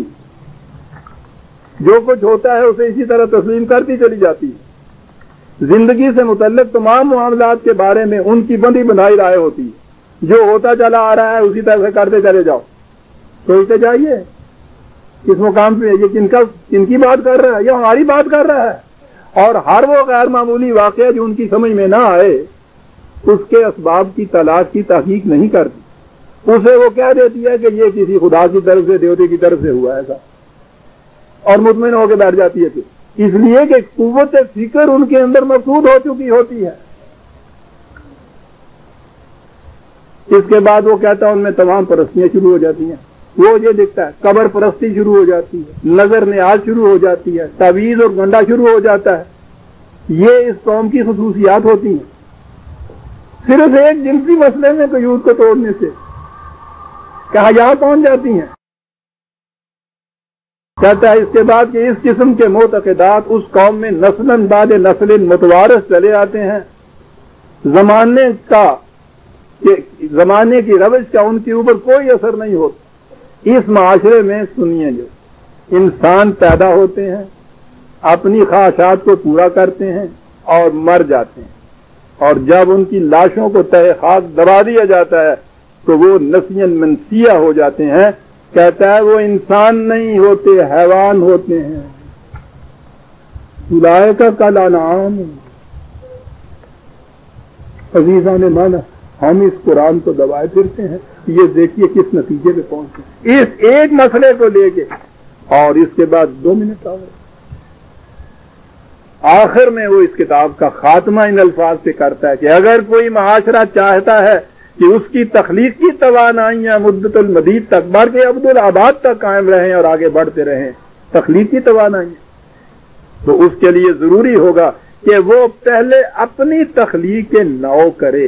A: جو کچھ ہوتا ہے اسے اسی طرح تسلیم کرتی چلی جاتی ہے۔ زندگی سے متعلق تمام معاملات کے بارے میں ان کی بندی بندھائی رائے ہوتی ہے، جو ہوتا چلا آ رہا ہے اسی طرح سے کرتے چلے جاؤ۔ سوچتے جائیے اس مقام پہ یہ کن کی بات کر رہا ہے، یہ ہماری بات کر رہا ہے، اور ہر وہ غیر معمولی واقعہ جو ان کی سمجھ میں نہ آئے اس کے اسباب کی تلاش کی تحقیق نہیں کرتی، اسے وہ کہہ دیتی ہے کہ یہ کسی خدا کی طرف سے، دیوتے کی طرف سے ہوا ایسا، اور مطمئن ہو کے بیٹھ جاتی ہے پھر، اس لیے کہ قوت فکر ان کے اندر مفقود ہو چکی ہوتی ہے۔ اس کے بعد وہ کہتا ہے ان میں تمام پرستیاں شروع ہو جاتی ہیں، وہ یہ دکھتا ہے قبر پرستی شروع ہو جاتی ہے، نظر نیاز شروع ہو جاتی ہے، تعویذ اور گنڈا شروع ہو جاتا ہے۔ یہ اس قوم کی خصوصیات ہوتی ہیں، صرف ایک جنسی مسئلے میں قیود کو توڑنے سے کہاں یہاں پہنچ جاتی ہیں۔ کہتا ہے اس کے بعد کہ اس قسم کے معتقدات اس قوم میں نسلاً بعد نسل متوارث چلے آتے ہیں، زمانے کی روش کا ان کے اوپر کوئی اثر نہیں ہوتا۔ اس معاشرے میں سنیے، جو انسان پیدا ہوتے ہیں، اپنی خواہشات کو پورا کرتے ہیں اور مر جاتے ہیں، اور جب ان کی لاشوں کو تہہ خاک دبا دیا جاتا ہے تو وہ نسیاً منسیہ ہو جاتے ہیں۔ کہتا ہے وہ انسان نہیں ہوتے، حیوان ہوتے ہیں۔ اولئک کالانعام۔ عزیزان مانا، ہم اس قرآن کو دبائے پھرتے ہیں، یہ دیکھیے کس نتیجے پہ پہنچتے اس ایک مسئلے کو لے کے، اور اس کے بعد 2 منٹ آخر میں وہ اس کتاب کا خاتمہ ان الفاظ سے کرتا ہے کہ اگر کوئی معاشرہ چاہتا ہے کہ اس کی تخلیقی توانائیاں مدت المدید تک بلکہ عبدالآباد تک قائم رہیں اور آگے بڑھتے رہیں، تخلیقی توانائیاں، تو اس کے لیے ضروری ہوگا کہ وہ پہلے اپنی تخلیق نو کرے۔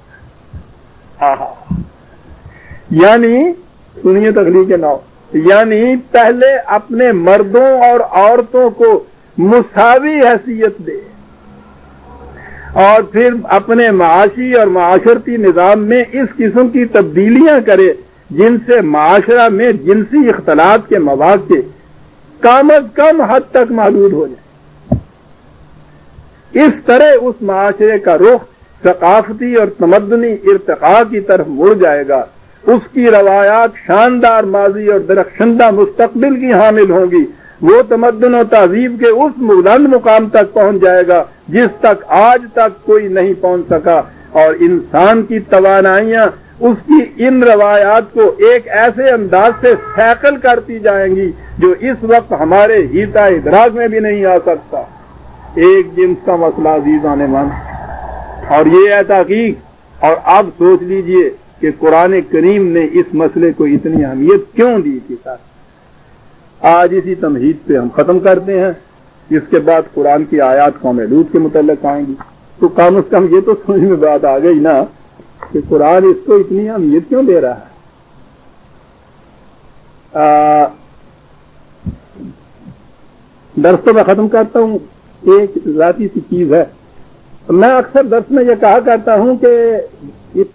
A: یعنی سنیے تخلیق نو، یعنی پہلے اپنے مردوں اور عورتوں کو مساوی حیثیت دے، اور پھر اپنے معاشی اور معاشرتی نظام میں اس قسم کی تبدیلیاں کرے جن سے معاشرہ میں جنسی اختلاط کے مواقع کم از کم حد تک محدود ہو جائے۔ اس طرح اس معاشرے کا رخ ثقافتی اور تمدنی ارتقاء کی طرف مڑ جائے گا، اس کی روایات شاندار ماضی اور درخشندہ مستقبل کی حامل ہوں گی، وہ تمدن و تہذیب کے اس بلند مقام تک پہنچ جائے گا جس تک آج تک کوئی نہیں پہنچ سکا، اور انسان کی توانائیاں اس کی ان روایات کو ایک ایسے انداز سے سیکل کرتی جائیں گی جو اس وقت ہمارے ہیتا ادراک میں بھی نہیں آ سکتا۔ ایک جنس کا مسئلہ عزیزان من، اور یہ ہے تحقیق۔ اور اب سوچ لیجئے کہ قرآن کریم نے اس مسئلے کو اتنی اہمیت کیوں دی تھی۔ آج اسی تمہید پہ ہم ختم کرتے ہیں، اس کے بعد قرآن کی آیات قوم لوط کے متعلق آئیں گی، تو کم از کم یہ تو سمجھ میں بات آ گئی نا کہ قرآن اس کو اتنی اہمیت کیوں دے رہا ہے۔ درس تو میں ختم کرتا ہوں، ایک ذاتی سی چیز ہے، میں اکثر درس میں یہ کہا کرتا ہوں کہ